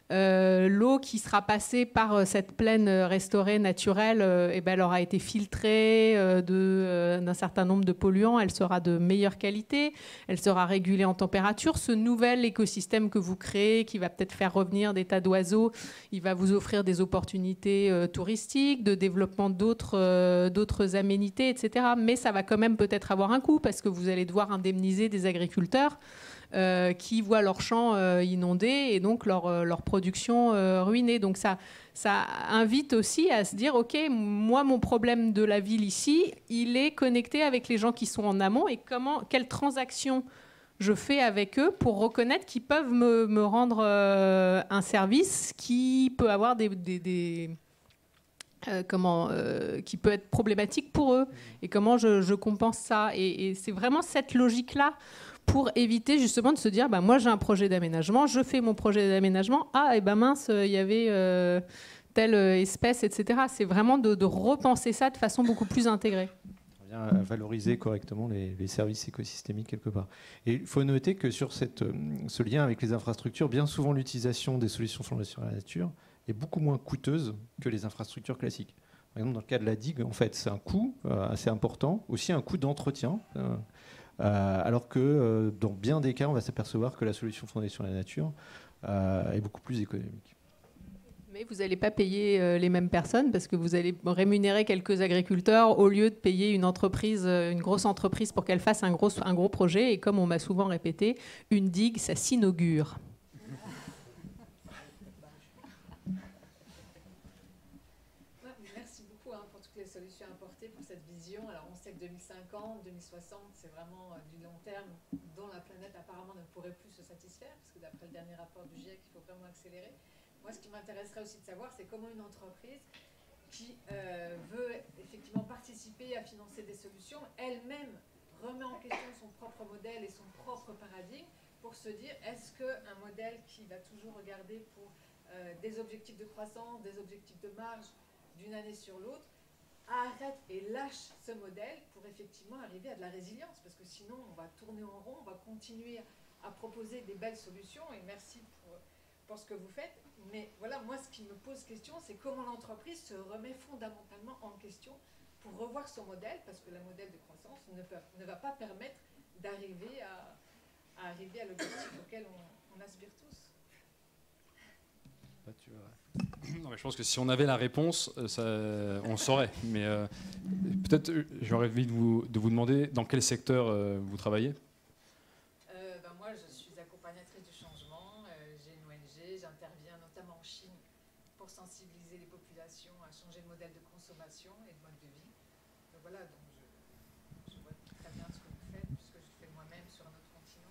Euh, l'eau qui sera passée par cette plaine restaurée naturelle, euh, eh ben, elle aura été filtrée euh, de, euh, d'un certain nombre de polluants, elle sera de meilleure qualité, elle sera régulée en température. Ce nouvel écosystème que vous créez, qui va peut-être faire revenir des tas d'oiseaux, il va vous offrir des opportunités euh, touristiques, de développement d'autres, euh, d'autres aménités, et cetera. Mais ça va quand même peut-être avoir un coût, parce que vous allez devoir indemniser des agriculteurs Euh, qui voient leurs champs euh, inondés et donc leur, euh, leur production euh, ruinée. Donc ça, ça invite aussi à se dire, OK, moi, mon problème de la ville ici, il est connecté avec les gens qui sont en amont et comment, quelles transactions je fais avec eux pour reconnaître qu'ils peuvent me, me rendre euh, un service qui peut avoir des... des, des euh, comment, euh, qui peut être problématique pour eux, et comment je, je compense ça. Et, et c'est vraiment cette logique-là pour éviter justement de se dire, bah, moi j'ai un projet d'aménagement, je fais mon projet d'aménagement, ah et ben mince, il y avait euh, telle espèce, et cetera. C'est vraiment de, de repenser ça de façon beaucoup plus intégrée. À valoriser correctement les, les services écosystémiques quelque part. Et il faut noter que sur cette, ce lien avec les infrastructures, bien souvent l'utilisation des solutions fondées sur la nature est beaucoup moins coûteuse que les infrastructures classiques. Par exemple, dans le cas de la digue, en fait, c'est un coût euh, assez important, aussi un coût d'entretien, euh, euh, alors que euh, dans bien des cas, on va s'apercevoir que la solution fondée sur la nature euh, est beaucoup plus économique. Mais vous n'allez pas payer euh, les mêmes personnes parce que vous allez rémunérer quelques agriculteurs au lieu de payer une entreprise, euh, une grosse entreprise pour qu'elle fasse un gros, un gros projet. Et comme on m'a souvent répété, une digue, ça s'inaugure. Merci beaucoup hein, pour toutes les solutions apportées, pour cette vision. Alors on sait que deux mille cinquante, deux mille soixante, c'est vraiment euh, du long terme dont la planète apparemment ne pourrait plus se satisfaire, parce que d'après le dernier rapport du GIEC, il faut vraiment accélérer. Moi, ce qui m'intéresserait aussi de savoir, c'est comment une entreprise qui euh, veut effectivement participer à financer des solutions, elle-même remet en question son propre modèle et son propre paradigme pour se dire, est-ce qu'un modèle qui va toujours regarder pour euh, des objectifs de croissance, des objectifs de marge d'une année sur l'autre, arrête et lâche ce modèle pour effectivement arriver à de la résilience, parce que sinon, on va tourner en rond, on va continuer à proposer des belles solutions, et merci pour... pour ce que vous faites, mais voilà, moi ce qui me pose question, c'est comment l'entreprise se remet fondamentalement en question pour revoir son modèle, parce que le modèle de croissance ne, peut, ne va pas permettre d'arriver à, à arriver à l'objectif auquel on, on aspire tous. Bah, tu vois. Non, mais je pense que si on avait la réponse, ça, on saurait. Mais euh, peut-être j'aurais envie de vous, de vous demander dans quel secteur euh, vous travaillez. Sensibiliser les populations à changer de modèle de consommation et de mode de vie. Donc voilà, donc je, je vois très bien ce que vous faites, puisque je le fais moi-même sur un autre continent.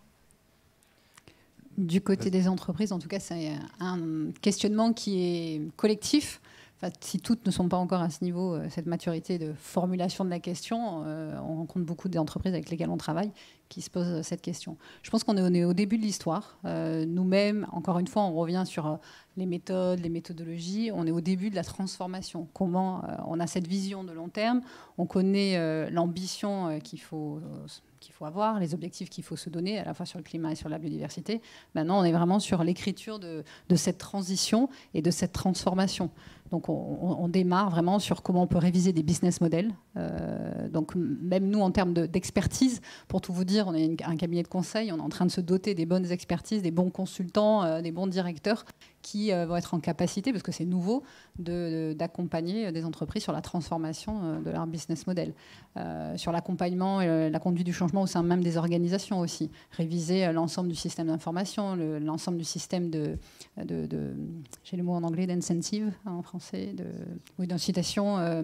Du côté des entreprises, en tout cas, c'est un questionnement qui est collectif. Enfin, si toutes ne sont pas encore à ce niveau, cette maturité de formulation de la question, euh, on rencontre beaucoup d'entreprises avec lesquelles on travaille qui se posent cette question. Je pense qu'on est, on est au début de l'histoire. Euh, nous-mêmes, encore une fois, on revient sur les méthodes, les méthodologies. On est au début de la transformation. Comment euh, on a cette vision de long terme, on connaît euh, l'ambition euh, qu'il faut... Euh, qu'il faut avoir, les objectifs qu'il faut se donner, à la fois sur le climat et sur la biodiversité. Maintenant, on est vraiment sur l'écriture de, de cette transition et de cette transformation. Donc, on, on démarre vraiment sur comment on peut réviser des business models. Euh, donc, même nous, en termes de, d'expertise, pour tout vous dire, on est une, un cabinet de conseil, on est en train de se doter des bonnes expertises, des bons consultants, euh, des bons directeurs qui euh, vont être en capacité, parce que c'est nouveau, de, de, d'accompagner des entreprises sur la transformation de leur business model. Euh, sur l'accompagnement et la conduite du changement au sein même des organisations aussi. Réviser l'ensemble du système d'information, le, l'ensemble du système de, de, de j'ai le mot en anglais, d'incentive en français, de, oui, d'incitation euh,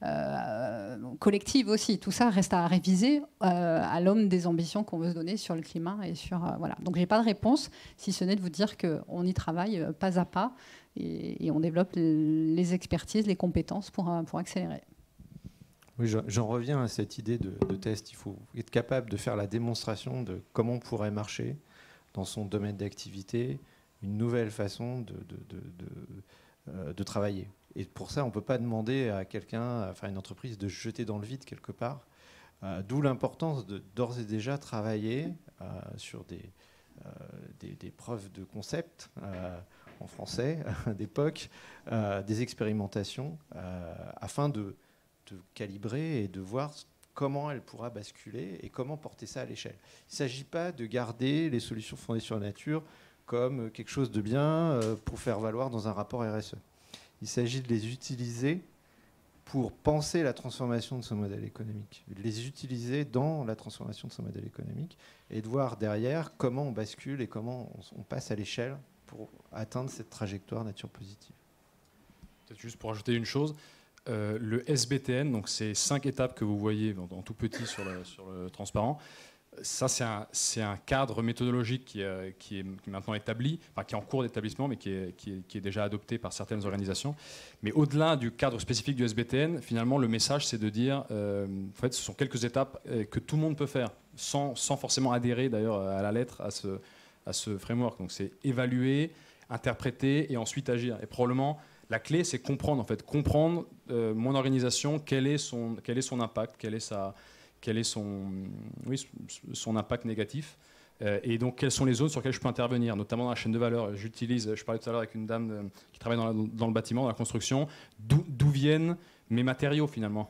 euh, collective aussi. Tout ça reste à réviser euh, à l'aune des ambitions qu'on veut se donner sur le climat et sur euh, voilà. Donc j'ai pas de réponse, si ce n'est de vous dire qu'on y travaille euh, pas à pas et, et on développe les expertises, les compétences pour, euh, pour accélérer. Oui, j'en reviens à cette idée de, de test. Il faut être capable de faire la démonstration de comment on pourrait marcher dans son domaine d'activité, une nouvelle façon de, de, de, de, euh, de travailler. Et pour ça, on ne peut pas demander à quelqu'un, enfin une entreprise, de se jeter dans le vide quelque part. Euh, d'où l'importance de d'ores et déjà travailler euh, sur des, euh, des, des preuves de concept euh, en français d'époque, euh, des expérimentations, euh, afin de de calibrer et de voir comment elle pourra basculer et comment porter ça à l'échelle. Il ne s'agit pas de garder les solutions fondées sur la nature comme quelque chose de bien pour faire valoir dans un rapport R S E. Il s'agit de les utiliser pour penser la transformation de ce modèle économique, de les utiliser dans la transformation de ce modèle économique et de voir derrière comment on bascule et comment on passe à l'échelle pour atteindre cette trajectoire nature positive. Peut-être juste pour ajouter une chose, Euh, le S B T N, donc ces cinq étapes que vous voyez en, en tout petit sur le, sur le transparent, ça, c'est un, c'est un cadre méthodologique qui, euh, qui, est, qui est maintenant établi, enfin, qui est en cours d'établissement, mais qui est, qui, est, qui est déjà adopté par certaines organisations. Mais au-delà du cadre spécifique du S B T N, finalement, le message, c'est de dire, euh, en fait, ce sont quelques étapes euh, que tout le monde peut faire, sans, sans forcément adhérer, d'ailleurs, à la lettre à ce, à ce framework. Donc, c'est évaluer, interpréter et ensuite agir. Et probablement, la clé, c'est comprendre, en fait, comprendre euh, mon organisation, quel est son, quel est son impact, quelle est sa... quel est son, oui, son impact négatif, euh, et donc quelles sont les zones sur lesquelles je peux intervenir, notamment dans la chaîne de valeur. J'utilise, je parlais tout à l'heure avec une dame de, qui travaille dans, la, dans le bâtiment, dans la construction, d'où viennent mes matériaux finalement,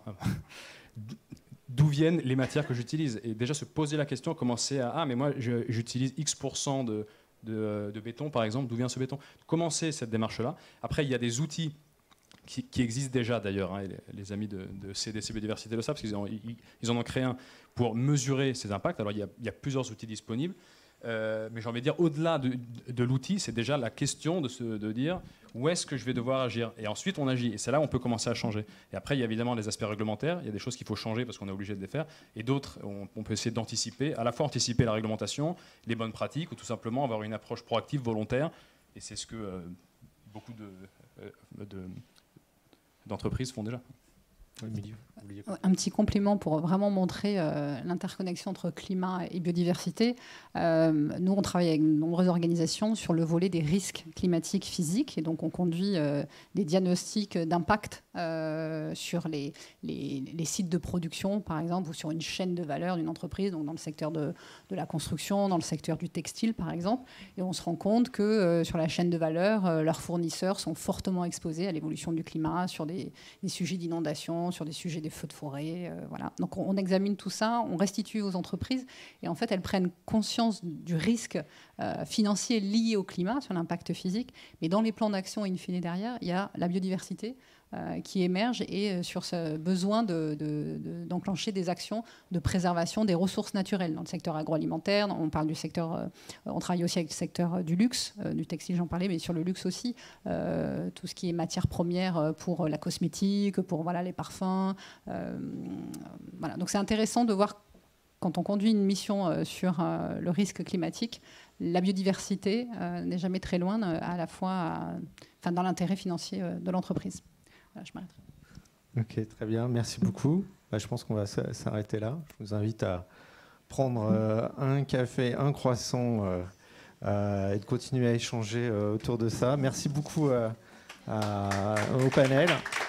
d'où viennent les matières que j'utilise, et déjà se poser la question, commencer à, ah mais moi j'utilise X pour cent de, de, de béton par exemple, d'où vient ce béton, commencer cette démarche-là. Après il y a des outils Qui, qui existent déjà d'ailleurs, hein, les, les amis de, de C D C Biodiversité le savent, parce qu'ils en, ils, ils en ont créé un pour mesurer ces impacts. Alors il y a, il y a plusieurs outils disponibles, euh, mais j'ai envie de dire, au-delà de, de, de l'outil, c'est déjà la question de, se, de dire où est-ce que je vais devoir agir. Et ensuite on agit, et c'est là où on peut commencer à changer. Et après il y a évidemment les aspects réglementaires, il y a des choses qu'il faut changer parce qu'on est obligé de les faire, et d'autres, on, on peut essayer d'anticiper, à la fois anticiper la réglementation, les bonnes pratiques, ou tout simplement avoir une approche proactive, volontaire, et c'est ce que euh, beaucoup de... Euh, de d'entreprises font déjà. Un petit complément pour vraiment montrer euh, l'interconnexion entre climat et biodiversité. Euh, nous, on travaille avec de nombreuses organisations sur le volet des risques climatiques physiques. Et donc, on conduit euh, des diagnostics d'impact euh, sur les, les, les sites de production, par exemple, ou sur une chaîne de valeur d'une entreprise, donc dans le secteur de, de la construction, dans le secteur du textile, par exemple. Et on se rend compte que euh, sur la chaîne de valeur, euh, leurs fournisseurs sont fortement exposés à l'évolution du climat, sur des, des sujets d'inondation, sur des sujets des feux de forêt. Euh, voilà. Donc on, on examine tout ça, on restitue aux entreprises et en fait elles prennent conscience du risque euh, financier lié au climat, sur l'impact physique. Mais dans les plans d'action in fine derrière, il y a la biodiversité euh, qui émerge et euh, sur ce besoin de, de, de, d'enclencher des actions de préservation des ressources naturelles dans le secteur agroalimentaire. On parle du secteur, euh, on travaille aussi avec le secteur du luxe, euh, du textile j'en parlais, mais sur le luxe aussi, euh, tout ce qui est matière première pour la cosmétique, pour voilà, les parfums. Euh, voilà. Donc c'est intéressant de voir quand on conduit une mission euh, sur euh, le risque climatique, la biodiversité euh, n'est jamais très loin euh, à la fois à, enfin, dans l'intérêt financier euh, de l'entreprise. Voilà, je m'arrêterai. Ok, très bien, merci beaucoup. Bah, je pense qu'on va s'arrêter là. Je vous invite à prendre euh, un café, un croissant euh, euh, et de continuer à échanger euh, autour de ça. Merci beaucoup euh, à, au panel.